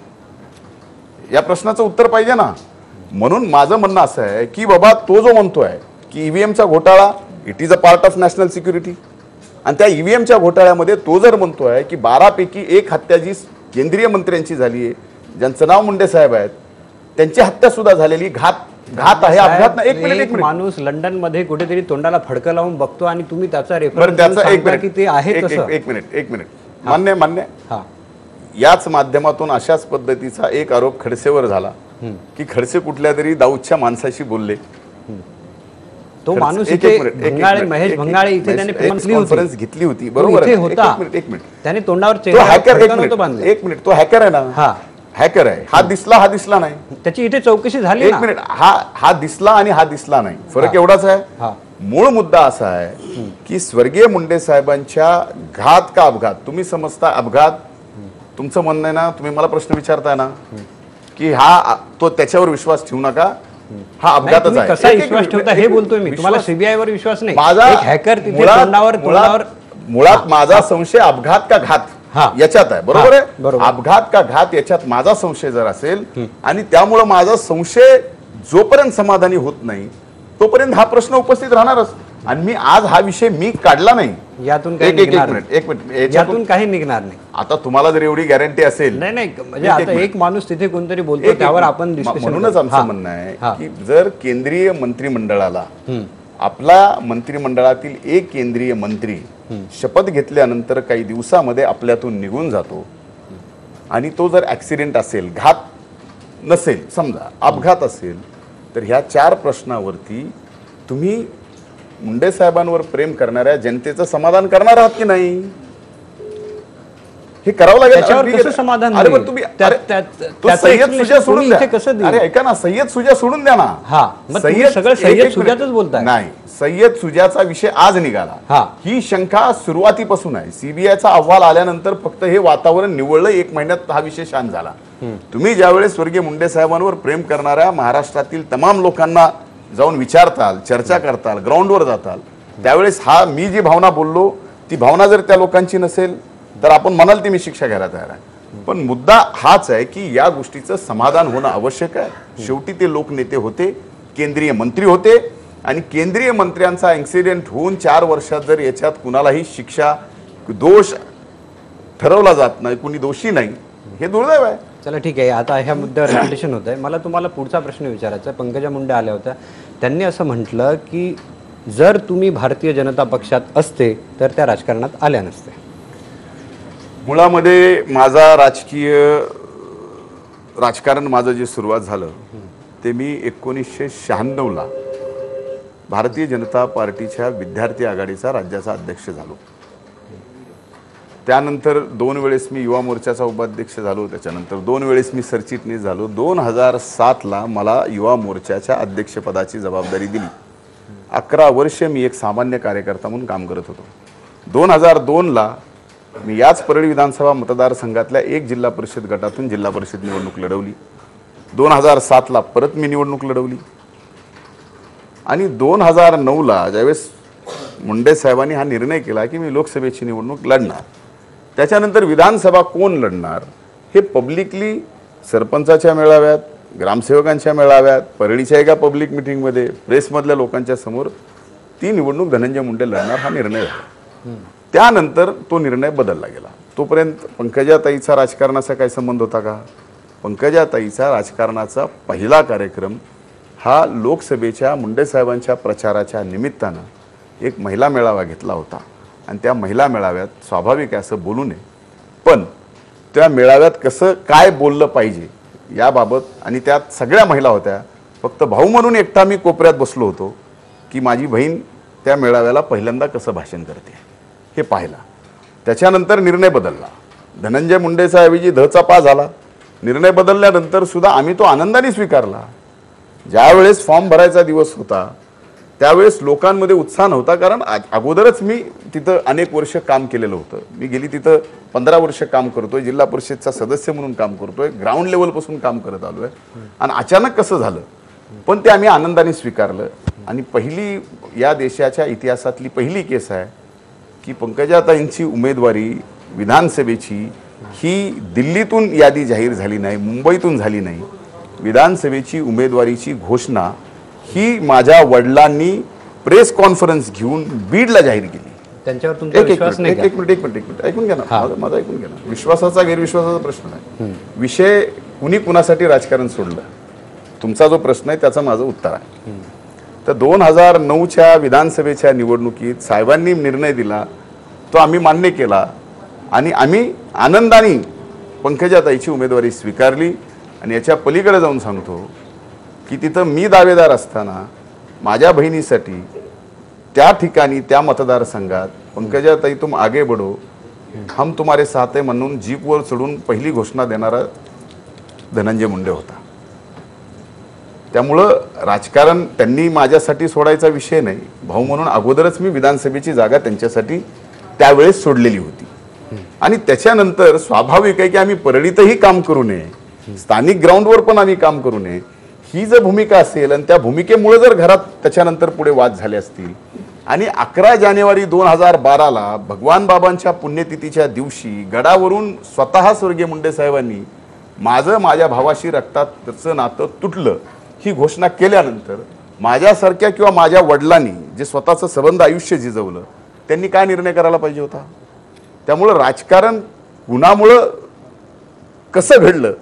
या प्रश्नाचं उत्तर पाहिजे ना. म्हणून माझं म्हणणं असं आहे की बाबा तो जो म्हणतोय की ईव्हीएमचा घोटाळा it is a part of national security, आणि त्या ईव्हीएमच्या घोटाळ्यामध्ये तो जर म्हणतोय की बारापैकी एक हत्या जी केंद्रीय मंत्र्यांची झाली आहे, ज्यांचं नाव मुंडे साहेब आहेत, त्यांची हत्या सुद्धा झालेली घात घात आहे, अपघात नाही. एक मिनिट एक एक मिनिट माणूस लंडन मध्ये कुठेतरी तोंडाला फडकं लावून बघतो आणि तुम्ही त्याचा बरं रेफरन्स त्याचा एक सांगता की मिनिट ते आहे एक- तसं. एक- एक मिनिट एक मिनिट मान्य मान्य हा. याच माध्यमातून अशाच पद्धतीचा एक आरोप खडसेवर झाला की खडसे कुठल्या तरी दाऊदच्या माणसाशी बोलले. तो खडसे- माणूस एक- इथे एक मिनिट, एक- एक भंगाळे मिनिट, महेश एक- भंगाळे एक- इथे त्याने एक म्हटली कॉन्फरन्स होती, घेतली होती. तो बरोबर इथे आहे. एक- होता. एक मिनिट एक मिनिट त्याने तोंडावर तो चेहरा हॅकर एक फडकं नव्हतं मिनिट बांधलं. एक मिनिट तो हॅकर आहे ना, हा. हॅकर आहे. हा दिसला हा दिसला नाही. त्याची इथे चौकशी झाली एक ना. मिनिट हा हा दिसला आणि हा दिसला नाही, फरक हा. एवढाच हा. आहे. मूळ मुद्दा असा आहे की स्वर्गीय मुंडे साहेबांच्या घात का अपघात तुम्ही समजता अपघात, तुमचं म्हणणं आहे ना, तुम्ही मला प्रश्न विचारताय ना की हा तो त्याच्यावर विश्वास ठेवू नका, हा नाही, अपघातच तुम्ही आहे. कसा एक- एक विश्वास मिनिट, ठेवता एक हे मिनिट. बोलतोय मी. तुम्हाला विश्वास- सीबीआय वर विश्वास नाही. माझा एक हॅकर तिथे मुळात- तोंडावर मुळात- तोंडावर मुळात माझा संशय अपघात का घात हा. याच्यात आहे. बरोबर हा, आहे. बरोबर. अपघात का घात याच्यात माझा संशय जर असेल आणि त्यामुळे माझा संशय जोपर्यंत समाधानी होत नाही तोपर्यंत हा प्रश्न उपस्थित राहणारच. आणि मी आज हा विषय मी काढला नाही. यातून काही एक एक एक निघणार मिनिट नाही. एक मिनिट याच्यातून यातून काही निघणार नाही. आता तुम्हाला जर एवढी गॅरंटी असेल, नाही नाही म्हणजे एक- एक आता मिनिट. एक माणूस तिथे कोणतरी बोलतो एक- एक त्यावर मिनिट. आपण म- डिस्कशन म्हणूनच करू. आमचं हा. म्हणणं आहे हा. की जर केंद्रीय मंत्रिमंडळाला आपला मंत्रिमंडळातील एक केंद्रीय मंत्री शपथ घेतल्यानंतर काही दिवसामध्ये आपल्यातून निघून जातो आणि तो जर ऍक्सिडेंट असेल, घात नसेल, समजा अपघात असेल, तर ह्या चार प्रश्नावरती तुम्ही मुंडे साहेबांवर प्रेम करणाऱ्या जनतेचं समाधान करणार आहात की नाही? हे करावं लागेल. त्याच्यावर ठीक कसं आहे. समाधान अरे होईल? पण तुम्ही त्या- अरे, त्या- तो त्याचं सय्यद explanation सुजा सोडून तुम्ही द्या. इथे कसं देऊ? अरे ऐका ना, सय्यद सुजा सोडून द्या ना. हा. मग तुम्ही सगळं एक- सय्यद एक मिनिट. सुजाचंच बोलताय. नाही, सय्यद सुजाचा विषय आज निघाला. हा. ही शंका सुरुवातीपासून आहे. सीबीआयचा अहवाल आल्यानंतर फक्त हे वातावरण निवळलं, एक महिन्यात हा विषय शांत झाला. तुम्ही ज्यावेळेस स्वर्गीय मुंडे साहेबांवर प्रेम करणाऱ्या महाराष्ट्रातील तमाम लोकांना जाऊन विचारताल, चर्चा करताल, ग्राउंडवर जाताल, त्यावेळेस हा मी जी भावना बोललो ती भावना जर त्या लोकांची नसेल तर आपण म्हणाल ती मी शिक्षा घ्यायला तयार आहे. पण मुद्दा हाच आहे की या गोष्टीचं समाधान होणं आवश्यक आहे. शेवटी ते लोकनेते होते, केंद्रीय मंत्री होते आणि केंद्रीय मंत्र्यांचा ऍक्सिडेंट होऊन चार वर्षात जर याच्यात कुणालाही शिक्षा, दोष ठरवला जात नाही, कुणी दोषी नाही, हे दुर्दैव आहे. चला ठीक आहे. आता ह्या मुद्द्यावर रिपिटेशन होत आहे. मला तुम्हाला पुढचा प्रश्न विचारायचा आहे. पंकजा मुंडे आल्या होत्या, त्यांनी असं म्हटलं की जर तुम्ही भारतीय जनता पक्षात असते तर त्या राजकारणात आल्या नसते. मुळामध्ये माझा राजकीय राजकारण माझं जे सुरुवात झालं ते मी एकोणीसशे शहाण्णवला भारतीय जनता पार्टीच्या विद्यार्थी आघाडीचा राज्याचा अध्यक्ष झालो. त्यानंतर दोन वेळेस मी युवा मोर्चाचा उपाध्यक्ष झालो. त्याच्यानंतर दोन वेळेस मी सरचिटणीस झालो. दोन हजार सातला मला युवा मोर्चाच्या अध्यक्षपदाची जबाबदारी दिली. अकरा वर्ष मी एक सामान्य कार्यकर्ता म्हणून काम करत होतो. दोन हजार दोनला मी याच परळी विधानसभा मतदारसंघातल्या एक जिल्हा परिषद गटातून जिल्हा परिषद निवडणूक लढवली. दोन हजार सातला परत मी निवडणूक लढवली आणि दोन हजार नऊला ज्यावेळेस मुंडे साहेबांनी हा निर्णय केला की मी लोकसभेची निवडणूक लढणार, त्याच्यानंतर विधानसभा कोण लढणार हे पब्लिकली सरपंचाच्या मेळाव्यात, ग्रामसेवकांच्या मेळाव्यात, परळीच्या एका पब्लिक मिटिंगमध्ये, प्रेसमधल्या लोकांच्या समोर ती निवडणूक धनंजय मुंडे लढणार हा निर्णय झाला. त्यानंतर तो निर्णय बदलला गेला. तोपर्यंत पंकजाताईचा राजकारणाचा काय संबंध होता का? पंकजाताईचा राजकारणाचा पहिला कार्यक्रम हा लोकसभेच्या मुंडे साहेबांच्या प्रचाराच्या निमित्तानं एक महिला मेळावा घेतला होता आणि त्या महिला मेळाव्यात स्वाभाविक आहे असं बोलू नये, पण त्या मेळाव्यात कसं काय बोललं पाहिजे याबाबत, आणि त्यात सगळ्या महिला होत्या, फक्त भाऊ म्हणून एकटा मी कोपऱ्यात बसलो होतो की माझी बहीण त्या मेळाव्याला पहिल्यांदा कसं भाषण करते हे पाहिला. त्याच्यानंतर निर्णय बदलला. धनंजय मुंडेचा ऐवजी धचा पा झाला. निर्णय बदलल्यानंतर सुद्धा आम्ही तो आनंदाने स्वीकारला. ज्यावेळेस फॉर्म भरायचा दिवस होता त्यावेळेस लोकांमध्ये उत्साह नव्हता, कारण अगोदरच मी तिथं अनेक वर्ष काम केलेलं होतं. मी गेली तिथं पंधरा वर्ष काम करतोय, जिल्हा परिषदचा सदस्य म्हणून काम करतोय, ग्राउंड लेवलपासून काम करत आलोय आणि अचानक कसं झालं, पण ते आम्ही आनंदाने स्वीकारलं. आणि पहिली या देशाच्या इतिहासातली पहिली केस आहे की पंकजाताईंची उमेदवारी विधानसभेची ही दिल्लीतून यादी जाहीर झाली नाही, मुंबईतून झाली नाही. विधानसभेची उमेदवारीची घोषणा ही माझ्या वडिलांनी प्रेस कॉन्फरन्स घेऊन बीडला जाहीर केली. त्यांच्यावर तुमचा एक एक विश्वास मिनिट नाही एक का? मिनिट एक मिनिट एक मिनिट ऐकून घ्या ना, माझं माझं ऐकून घ्या ना. विश्वासाचा गैरविश्वासाचा प्रश्न नाही. विषय कुणी कुणासाठी राजकारण सोडलं, तुमचा जो प्रश्न आहे त्याचं माझं उत्तर आहे. तर दोन हजार नऊच्या विधानसभेच्या निवडणुकीत साहेबांनी निर्णय दिला तो आम्ही मान्य केला आणि आम्ही आनंदाने पंकजाताईची उमेदवारी स्वीकारली. आणि याच्या पलीकडे जाऊन सांगतो की तिथं मी दावेदार असताना माझ्या बहिणीसाठी त्या ठिकाणी त्या मतदारसंघात पंकजाताई तुम आगे बढो, हम तुम्हारे साथ आहे म्हणून जीपवर चढून पहिली घोषणा देणारा धनंजय मुंडे होता. त्यामुळं राजकारण त्यांनी माझ्यासाठी सोडायचा विषय नाही. भाऊ म्हणून अगोदरच मी विधानसभेची जागा त्यांच्यासाठी त्यावेळेस सोडलेली होती. आणि त्याच्यानंतर स्वाभाविक आहे की आम्ही परळीतही काम करू नये, स्थानिक ग्राउंडवर पण आम्ही काम करू नये, ही जर भूमिका असेल आणि त्या भूमिकेमुळे जर घरात त्याच्यानंतर पुढे वाद झाले असतील. आणि अकरा जानेवारी दोन हजार बाराला भगवान बाबांच्या पुण्यतिथीच्या दिवशी गडावरून स्वतः स्वर्गीय मुंडे साहेबांनी माझं माझ्या भावाशी रक्ताचं नातं तुटलं ही घोषणा केल्यानंतर माझ्यासारख्या किंवा माझ्या वडिलांनी जे स्वतःचं सबंध आयुष्य झिजवलं त्यांनी काय निर्णय करायला पाहिजे होता? त्यामुळं राजकारण कुणामुळं कसं घडलं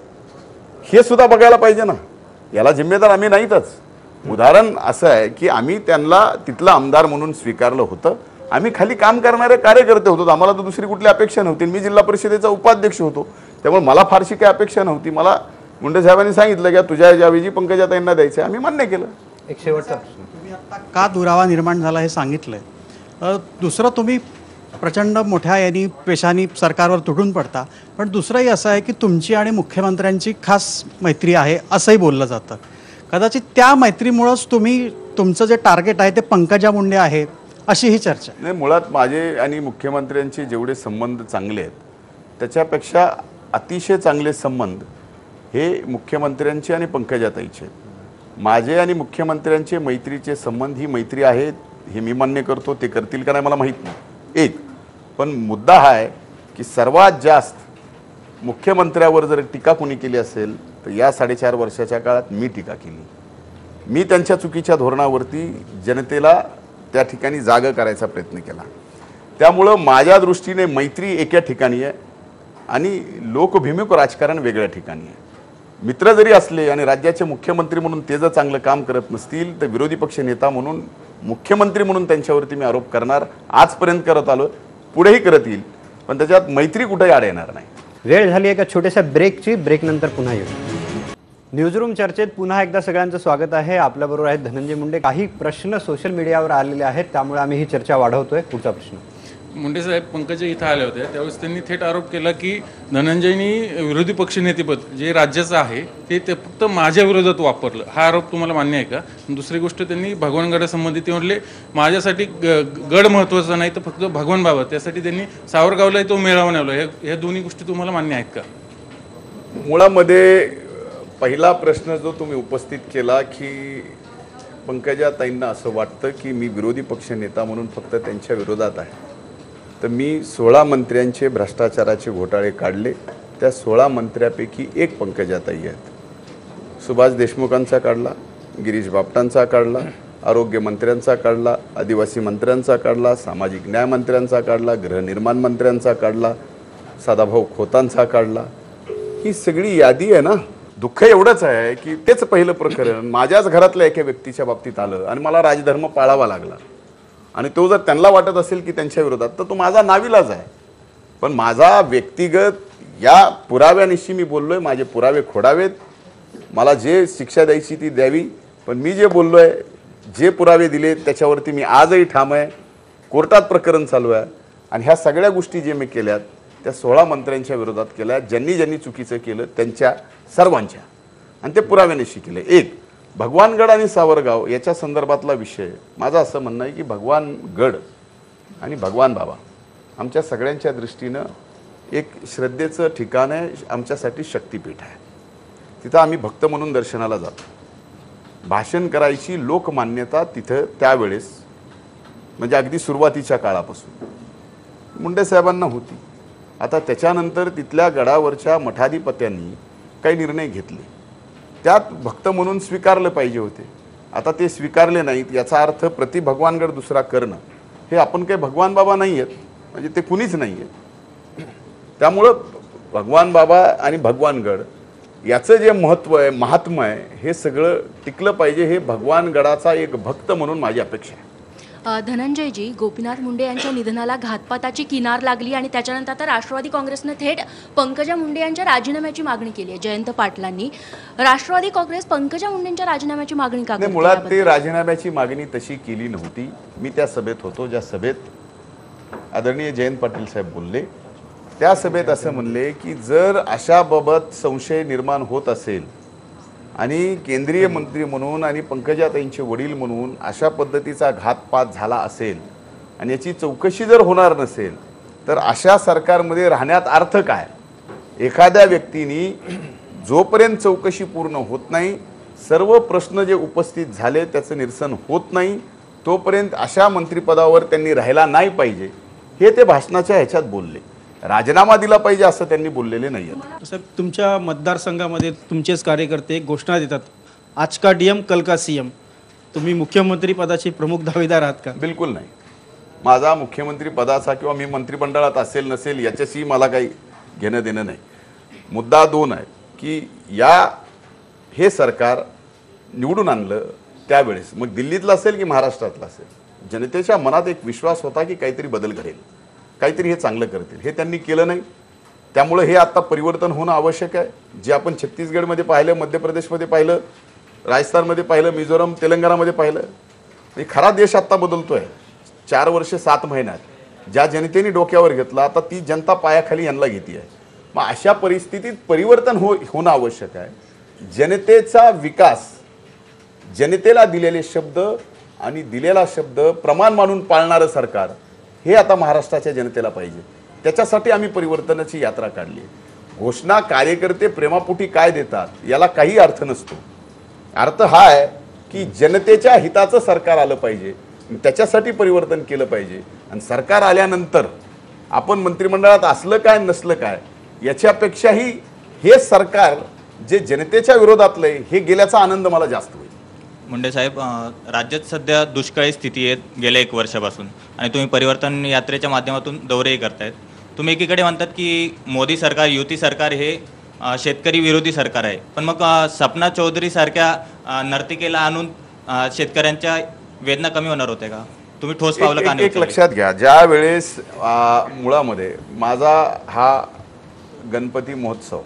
हे सुद्धा बघायला पाहिजे ना. याला जिम्मेदार आम्ही नाहीतच. उदाहरण असं आहे की आम्ही त्यांना तिथला आमदार म्हणून स्वीकारलं होतं. आम्ही खाली काम करणारे कार्यकर्ते होतो. आम्हाला तर दुसरी कुठली अपेक्षा नव्हती. मी जिल्हा परिषदेचा उपाध्यक्ष होतो, त्यामुळे मला फारशी काही अपेक्षा नव्हती. मला मुंडे साहेबांनी सांगितलं की तुझ्या ऐवजी पंकजाताईंना द्यायचं, आम्ही मान्य केलं. एक शेवटचा प्रश्न. तुम्ही आता का दुरावा निर्माण झाला हे सांगितलंय. अ, दुसरं तुम्ही प्रचंड मोठ्या यांनी पेशानी सरकारवर तुटून पडता, पण दुसरंही असं आहे की तुमची आणि मुख्यमंत्र्यांची खास मैत्री आहे असंही बोललं जातं. कदाचित त्या मैत्रीमुळंच तुम्ही तुमचं जे टार्गेट आहे ते पंकजा मुंडे आहे अशी ही चर्चा. नाही, मुळात माझे आणि मुख्यमंत्र्यांचे जेवढे संबंध चांगले आहेत त्याच्यापेक्षा अतिशय चांगले संबंध हे मुख्यमंत्र्यांचे आणि पंकजाताईचे आहेत. माझे आणि मुख्यमंत्र्यांचे मैत्रीचे संबंध ही मैत्री आहेत हे मी मान्य करतो. ते करतील का नाही मला माहीत नाही. एक पण मुद्दा हा आहे की सर्वात जास्त मुख्यमंत्र्यावर जर टीका कोणी केली असेल तर या साडेचार वर्षाच्या काळात मी टीका केली. मी त्यांच्या चुकीच्या धोरणावरती जनतेला त्या ठिकाणी जागं करायचा प्रयत्न केला. त्यामुळं माझ्या दृष्टीने मैत्री एका ठिकाणी आहे आणि लोकभिमुख राजकारण वेगळ्या ठिकाणी आहे. मित्र जरी असले आणि राज्याचे मुख्यमंत्री म्हणून ते जर चांगलं काम करत नसतील तर विरोधी पक्ष नेता म्हणून मुख्यमंत्री म्हणून त्यांच्यावरती मी आरोप करणार. आजपर्यंत करत आलो, पुढेही करत येईल, पण त्याच्यात मैत्री कुठेही आड येणार नाही. वेळ झाली एका छोट्याशा ब्रेकची. ब्रेक नंतर पुन्हा येऊ. न्यूजरूम चर्चेत पुन्हा एकदा सगळ्यांचं स्वागत आहे. आपल्याबरोबर आहेत धनंजय मुंडे. काही प्रश्न सोशल मीडियावर आलेले आहेत त्यामुळे आम्ही ही चर्चा वाढवतोय. पुढचा प्रश्न. मुंडे साहेब पंकजा इथं आले होते त्यावेळेस त्यांनी थेट आरोप केला की धनंजयनी विरोधी पक्षनेतेपद जे राज्याचं आहे ते ते फक्त माझ्या विरोधात वापरलं. हा आरोप तुम्हाला मान्य आहे का? दुसरी गोष्ट त्यांनी भगवानगडासंबंधी ते म्हटले माझ्यासाठी गड महत्त्वाचा नाही तर फक्त भगवान बाबा, त्यासाठी त्यांनी सावरगावला तो मेळावा नेवला. ह्या दोन्ही गोष्टी तुम्हाला मान्य आहेत का? मुळामध्ये पहिला प्रश्न जो तुम्ही उपस्थित केला की पंकजाताईंना असं वाटतं की मी विरोधी पक्षनेता म्हणून फक्त त्यांच्या विरोधात आहे, तर मी सोळा मंत्र्यांचे भ्रष्टाचाराचे घोटाळे काढले. त्या सोळा मंत्र्यापैकी एक पंकजाताई आहेत. सुभाष देशमुखांचा काढला, गिरीश बापटांचा काढला, आरोग्य मंत्र्यांचा काढला, आदिवासी मंत्र्यांचा काढला, सामाजिक न्याय मंत्र्यांचा काढला, गृहनिर्माण मंत्र्यांचा काढला, सदाभाऊ खोतांचा काढला. ही सगळी यादी आहे ना. दुःख एवढंच आहे की तेच पहिलं प्रकरण माझ्याच घरातल्या एका व्यक्तीच्या बाबतीत आलं आणि मला राजधर्म पाळावा लागला. आणि तो जर त्यांना वाटत असेल की त्यांच्या विरोधात तर तो माझा नाविलाज आहे. पण माझा व्यक्तिगत या पुराव्यानिशी मी बोललोय. माझे पुरावे खोडावेत. मला जे शिक्षा द्यायची ती द्यावी. पण मी जे बोललोय, जे पुरावे दिले त्याच्यावरती मी आजही ठाम आहे. कोर्टात प्रकरण चालू आहे आणि ह्या सगळ्या गोष्टी जे मी केल्यात त्या सोळा मंत्र्यांच्या विरोधात केल्या. ज्यांनी ज्यांनी चुकीचं केलं त्यांच्या सर्वांच्या, आणि ते पुराव्यानिशी केले. एक भगवानगड आणि सावरगाव याच्या संदर्भातला विषय माझं असं म्हणणं आहे की भगवानगड आणि भगवान बाबा आमच्या सगळ्यांच्या दृष्टीनं एक श्रद्धेचं ठिकाण आहे. आमच्यासाठी शक्तिपीठ आहे. तिथं आम्ही भक्त म्हणून दर्शनाला जातो. भाषण करायची लोकमान्यता तिथं त्यावेळेस म्हणजे अगदी सुरुवातीच्या काळापासून मुंडे साहेबांना होती. आता त्याच्यानंतर तिथल्या गडावरच्या मठाधिपत्यांनी काही निर्णय घेतले, त्यात भक्त म्हणून स्वीकारलं पाहिजे होते. आता ते स्वीकारले नाहीत. याचा अर्थ प्रति भगवानगड दुसरा करणं हे आपण काही भगवान बाबा नाही आहेत, म्हणजे ते कुणीच नाही आहेत. त्यामुळं भगवान बाबा आणि भगवानगड याचं जे महत्त्व आहे, महात्म्य आहे, हे सगळं टिकलं पाहिजे. हे भगवानगडाचा एक भक्त म्हणून माझी अपेक्षा आहे. धनंजयजी, गोपीनाथ मुंडे यांच्या निधनाला घातपाताची किनार लागली आणि त्याच्यानंतर आता राष्ट्रवादी काँग्रेसनं थेट पंकजा मुंडे यांच्या राजीनाम्याची मागणी केली आहे. जयंत पाटलांनी राष्ट्रवादी काँग्रेस पंकजा मुंडेंच्या राजीनाम्याची मागणी का करते? मुळात ते राजीनाम्याची मागणी तशी केली नव्हती. मी त्या सभेत होतो ज्या सभेत आदरणीय जयंत पाटील साहेब बोलले. त्या सभेत असं म्हणले की जर अशाबाबत संशय निर्माण होत असेल आणि केंद्रीय मंत्री म्हणून आणि पंकजाताईंचे वडील म्हणून अशा पद्धतीचा घातपात झाला असेल आणि याची चौकशी जर होणार नसेल तर अशा सरकारमध्ये राहण्यात अर्थ काय? एखाद्या व्यक्तीने जोपर्यंत चौकशी पूर्ण होत नाही, सर्व प्रश्न जे उपस्थित झाले त्याचं निरसन होत नाही, तोपर्यंत अशा मंत्रिपदावर त्यांनी राहायला नाही पाहिजे, हे ते भाषणाच्या ह्याच्यात बोलले. राजीनामा दिला पाहिजे असं त्यांनी बोललेले नाही आहेत. साहेब, तुमच्या मतदारसंघामध्ये तुमचेच कार्यकर्ते घोषणा देतात, आज का डीएम कल का सीएम. तुम्ही मुख्यमंत्री पदाचे प्रमुख दावेदार आहात का? बिलकुल नाही. माझा मुख्यमंत्री पदाचा किंवा मी मंत्रिमंडळात असेल नसेल याच्याशी मला काही घेणं देणं नाही. मुद्दा दोन आहे की या हे सरकार निवडून आणलं त्यावेळेस, मग दिल्लीतलं असेल की महाराष्ट्रातलं असेल, जनतेच्या मनात एक विश्वास होता की काहीतरी बदल घडेल, काहीतरी हे चांगलं करतील. हे त्यांनी केलं नाही. त्यामुळे हे आता परिवर्तन होणं आवश्यक आहे. जे आपण छत्तीसगडमध्ये पाहिलं, मध्य प्रदेशमध्ये पाहिलं, राजस्थानमध्ये पाहिलं, मिझोरम तेलंगणामध्ये पाहिलं, हे खरा देश आत्ता बदलतोय. चार वर्ष सात महिन्यात ज्या जनतेने डोक्यावर घेतला आता ती जनता पायाखाली यांना घेते आहे. मग अशा परिस्थितीत परिवर्तन हो होणं आवश्यक आहे. जनतेचा विकास, जनतेला दिलेले शब्द आणि दिलेला शब्द प्रमाण मानून पाळणारं सरकार हे आता महाराष्ट्राच्या जनतेला पाहिजे. त्याच्यासाठी आम्ही परिवर्तनाची यात्रा काढली. घोषणा कार्यकर्ते प्रेमापोटी काय देतात याला काही अर्थ नसतो. अर्थ हा आहे की जनतेच्या हिताचं सरकार आलं पाहिजे, त्याच्यासाठी परिवर्तन केलं पाहिजे. आणि सरकार आल्यानंतर आपण मंत्रिमंडळात असलं काय नसलं काय याच्यापेक्षाही हे सरकार जे जनतेच्या विरोधातलं आहे हे गेल्याचा आनंद मला जास्त होईल. मुंडे साहेब, राज्यात सध्या दुष्काळी स्थिती आहे गेल्या एक वर्षापासून आणि तुम्ही परिवर्तन यात्रेच्या माध्यमातून दौरेही करतायत. तुम्ही एकीकडे म्हणतात की मोदी सरकार, युती सरकार हे शेतकरी विरोधी सरकार आहे, पण मग सपना चौधरी सारख्या नर्तिकेला आणून शेतकऱ्यांच्या वेदना कमी होणार होत्या का? तुम्ही ठोस पावलं का नाही? एक लक्षात घ्या, ज्या वेळेस मुळामध्ये माझा हा गणपती महोत्सव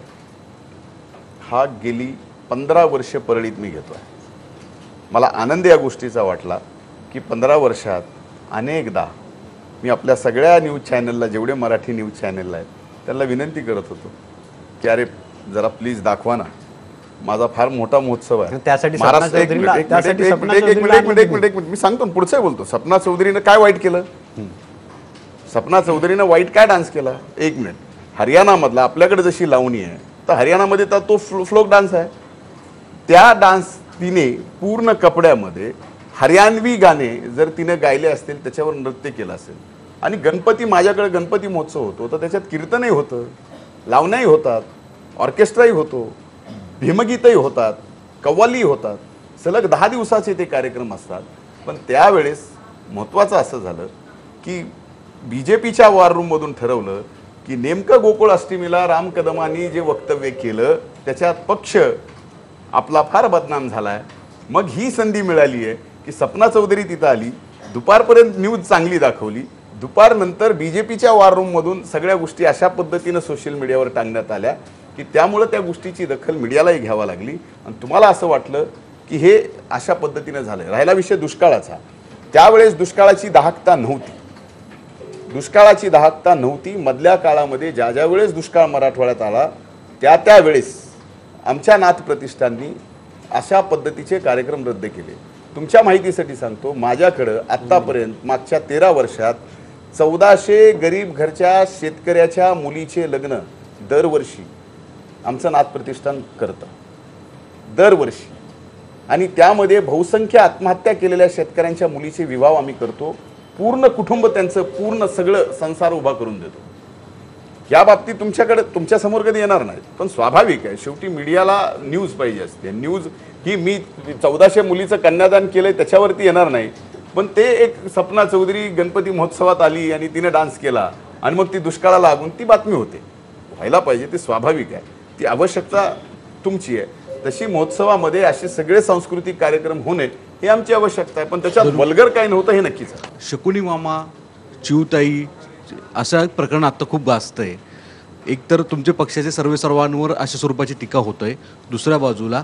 हा गेली पंधरा वर्ष परळीत मी घेतोय. मला आनंद या गोष्टीचा वाटला की पंधरा वर्षात अनेकदा मी आपल्या सगळ्या न्यूज चॅनलला, जेवढे मराठी न्यूज चॅनल आहेत त्यांना विनंती करत होतो की अरे जरा प्लीज दाखवा ना, माझा फार मोठा महोत्सव आहे. त्यासाठी महाराष्ट्र एक मिनिट एक मिनिट एक मिनिट एक मिनिट एक मिनिट एक मिनिट मी सांगतो, पुढचं बोलतो. सपना चौधरीनं काय वाईट केलं? सपना चौधरीनं वाईट काय डान्स केला? एक मिनिट. हरियाणामधला आपल्याकडे जशी लावणी आहे तर हरियाणामध्ये तर तो फ्लोक डान्स आहे. त्या डान्स तिने पूर्ण कपड्यामध्ये हरियाणवी गाणे जर तिने गायले असतील, त्याच्यावर नृत्य केलं असेल. आणि गणपती, माझ्याकडे गणपती महोत्सव होतो तर त्याच्यात कीर्तनही होतं, लावण्याही होतात, ऑर्केस्ट्राही होतो, भीमगीतही होतात, कव्वालीही होतात. सलग दहा दिवसाचे ते कार्यक्रम असतात. पण त्यावेळेस महत्त्वाचं असं झालं की बी जे पीच्या वॉर रूममधून ठरवलं की नेमकं गोकुळ अष्टमीला राम कदमांनी जे वक्तव्य केलं त्याच्यात पक्ष आपला फार बदनाम झाला आहे. मग ही संधी मिळाली आहे की सपना चौधरी तिथं आली, दुपारपर्यंत न्यूज चांगली दाखवली, दुपारनंतर बी जे पीच्या वॉर रूममधून सगळ्या गोष्टी अशा पद्धतीनं सोशल मीडियावर टांगण्यात आल्या की त्यामुळं त्या गोष्टीची दखल मीडियालाही घ्यावा लागली. आणि तुम्हाला असं वाटलं की हे अशा पद्धतीनं झालं. राहिला विषय दुष्काळाचा. त्यावेळेस दुष्काळाची दाहकता नव्हती, दुष्काळाची दाहकता नव्हती. मधल्या काळामध्ये ज्या ज्या वेळेस दुष्काळ मराठवाड्यात आला त्या त्यावेळेस आमच्या नाथ प्रतिष्ठाननी अशा पद्धतीचे कार्यक्रम रद्द केले. तुमच्या माहितीसाठी सांगतो, माझ्याकडं आत्तापर्यंत मागच्या तेरा वर्षात चौदाशे गरीब घरच्या शेतकऱ्याच्या मुलीचे लग्न दरवर्षी आमचं नाथ प्रतिष्ठान करतं, दरवर्षी. आणि त्यामध्ये बहुसंख्य आत्महत्या केलेल्या शेतकऱ्यांच्या मुलीचे विवाह आम्ही करतो. पूर्ण कुटुंब त्यांचं पूर्ण सगळं संसार उभा करून देतो. या बाबतीत तुमच्याकडे तुमच्यासमोर कधी येणार नाहीत, पण स्वाभाविक आहे, शेवटी मीडियाला न्यूज पाहिजे असते. न्यूज ही मी चौदाशे मुलीचं कन्यादान केलंय त्याच्यावरती येणार नाही, पण ते एक सपना चौधरी गणपती महोत्सवात आली आणि तिने डान्स केला आणि मग ती दुष्काळाला लागून ती बातमी होते. व्हायला पाहिजे, ते स्वाभाविक आहे, ती आवश्यकता तुमची आहे. तशी महोत्सवामध्ये असे सगळे सांस्कृतिक कार्यक्रम होणे ही आमची आवश्यकता आहे, पण त्याच्यात वल्गर काही नव्हतं हे नक्कीच आहे. शकुनी मामा, चिवताई असं प्रकरण आता खूप गाजतंय. एकतर तुमच्या पक्षाचे सर्वे सर्वांवर अशा स्वरूपाची टीका होतोय, दुसऱ्या बाजूला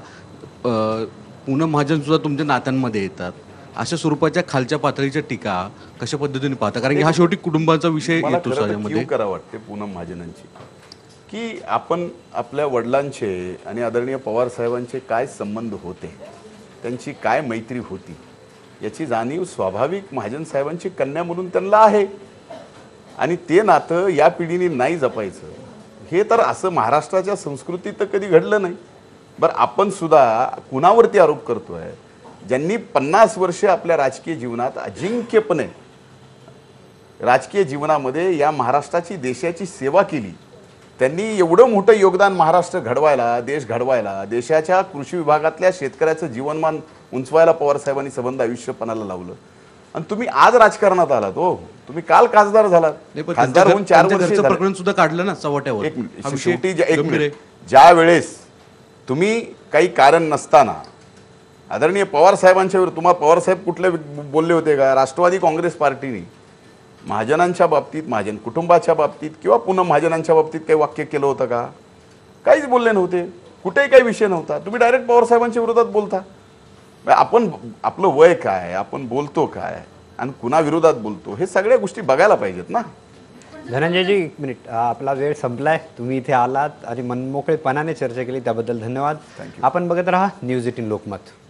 पूनम महाजन सुद्धा तुमच्या नात्यांमध्ये येतात. अशा स्वरूपाच्या खालच्या पातळीच्या टीका कशा पद्धतीने पाहता? कारण की हा शेवटी कुटुंबाचा विषय येतो समाजामध्ये. करा वाटते पूनम महाजनांची की आपण आपल्या वडिलांचे आणि आदरणीय पवार साहेबांचे काय संबंध होते, त्यांची काय मैत्री होती याची जाणीव स्वाभाविक महाजन साहेबांची कन्या म्हणून त्यांना आहे. आणि ते नातं या पिढीने नाही जपायचं हे तर असं महाराष्ट्राच्या संस्कृतीत तर कधी घडलं नाही. बरं, आपण सुद्धा कुणावरती आरोप करतोय? ज्यांनी पन्नास वर्ष आपल्या राजकीय जीवनात अजिंक्यपणे राजकीय जीवनामध्ये या महाराष्ट्राची देशाची सेवा केली त्यांनी एवढं मोठं योगदान महाराष्ट्र घडवायला, देश घडवायला, देशाच्या कृषी विभागातल्या शेतकऱ्याचं जीवनमान उंचवायला पवारसाहेबांनी संबंध आयुष्य पणाला लावलं. आणि तुम्ही आज राजकारणात आलात हो, तुम्ही काल खासदार झालात. नाही, पण खासदार त्यांच्या होऊन चार त्यांच्या वर्ष घरचं झाले. प्रकरण सुद्धा काढलं ना चव्हाट्यावर. एक मिनिट. हा विषय शेवटी ज्या- एक गंभीर आहे. मिनिट. ज्या वेळेस तुम्ही काही कारण नसताना आदरणीय पवार साहेबांच्या विरुद्ध, तुम्हाला पवार साहेब कुठले बोलले होते का? राष्ट्रवादी काँग्रेस पार्टीने महाजनांच्या बाबतीत, महाजन कुटुंबाच्या बाबतीत किंवा पुन्हा महाजनांच्या बाबतीत काही वाक्य केलं होतं का? काहीच बोलले नव्हते. कुठेही काही विषय नव्हता. तुम्ही डायरेक्ट पवार साहेबांच्या विरोधात बोलता. आपण आपलं वय काय, आपण बोलतो काय आणि कुणा विरोधात बोलतो, हे सगळ्या गोष्टी बघायला पाहिजेत ना. धनंजयजी एक मिनिट, आपला वेळ संपलाय. तुम्ही इथे आलात आणि मनमोकळेपणाने चर्चा केली त्याबद्दल धन्यवाद. आपण बघत राहा न्यूज एटीन लोकमत.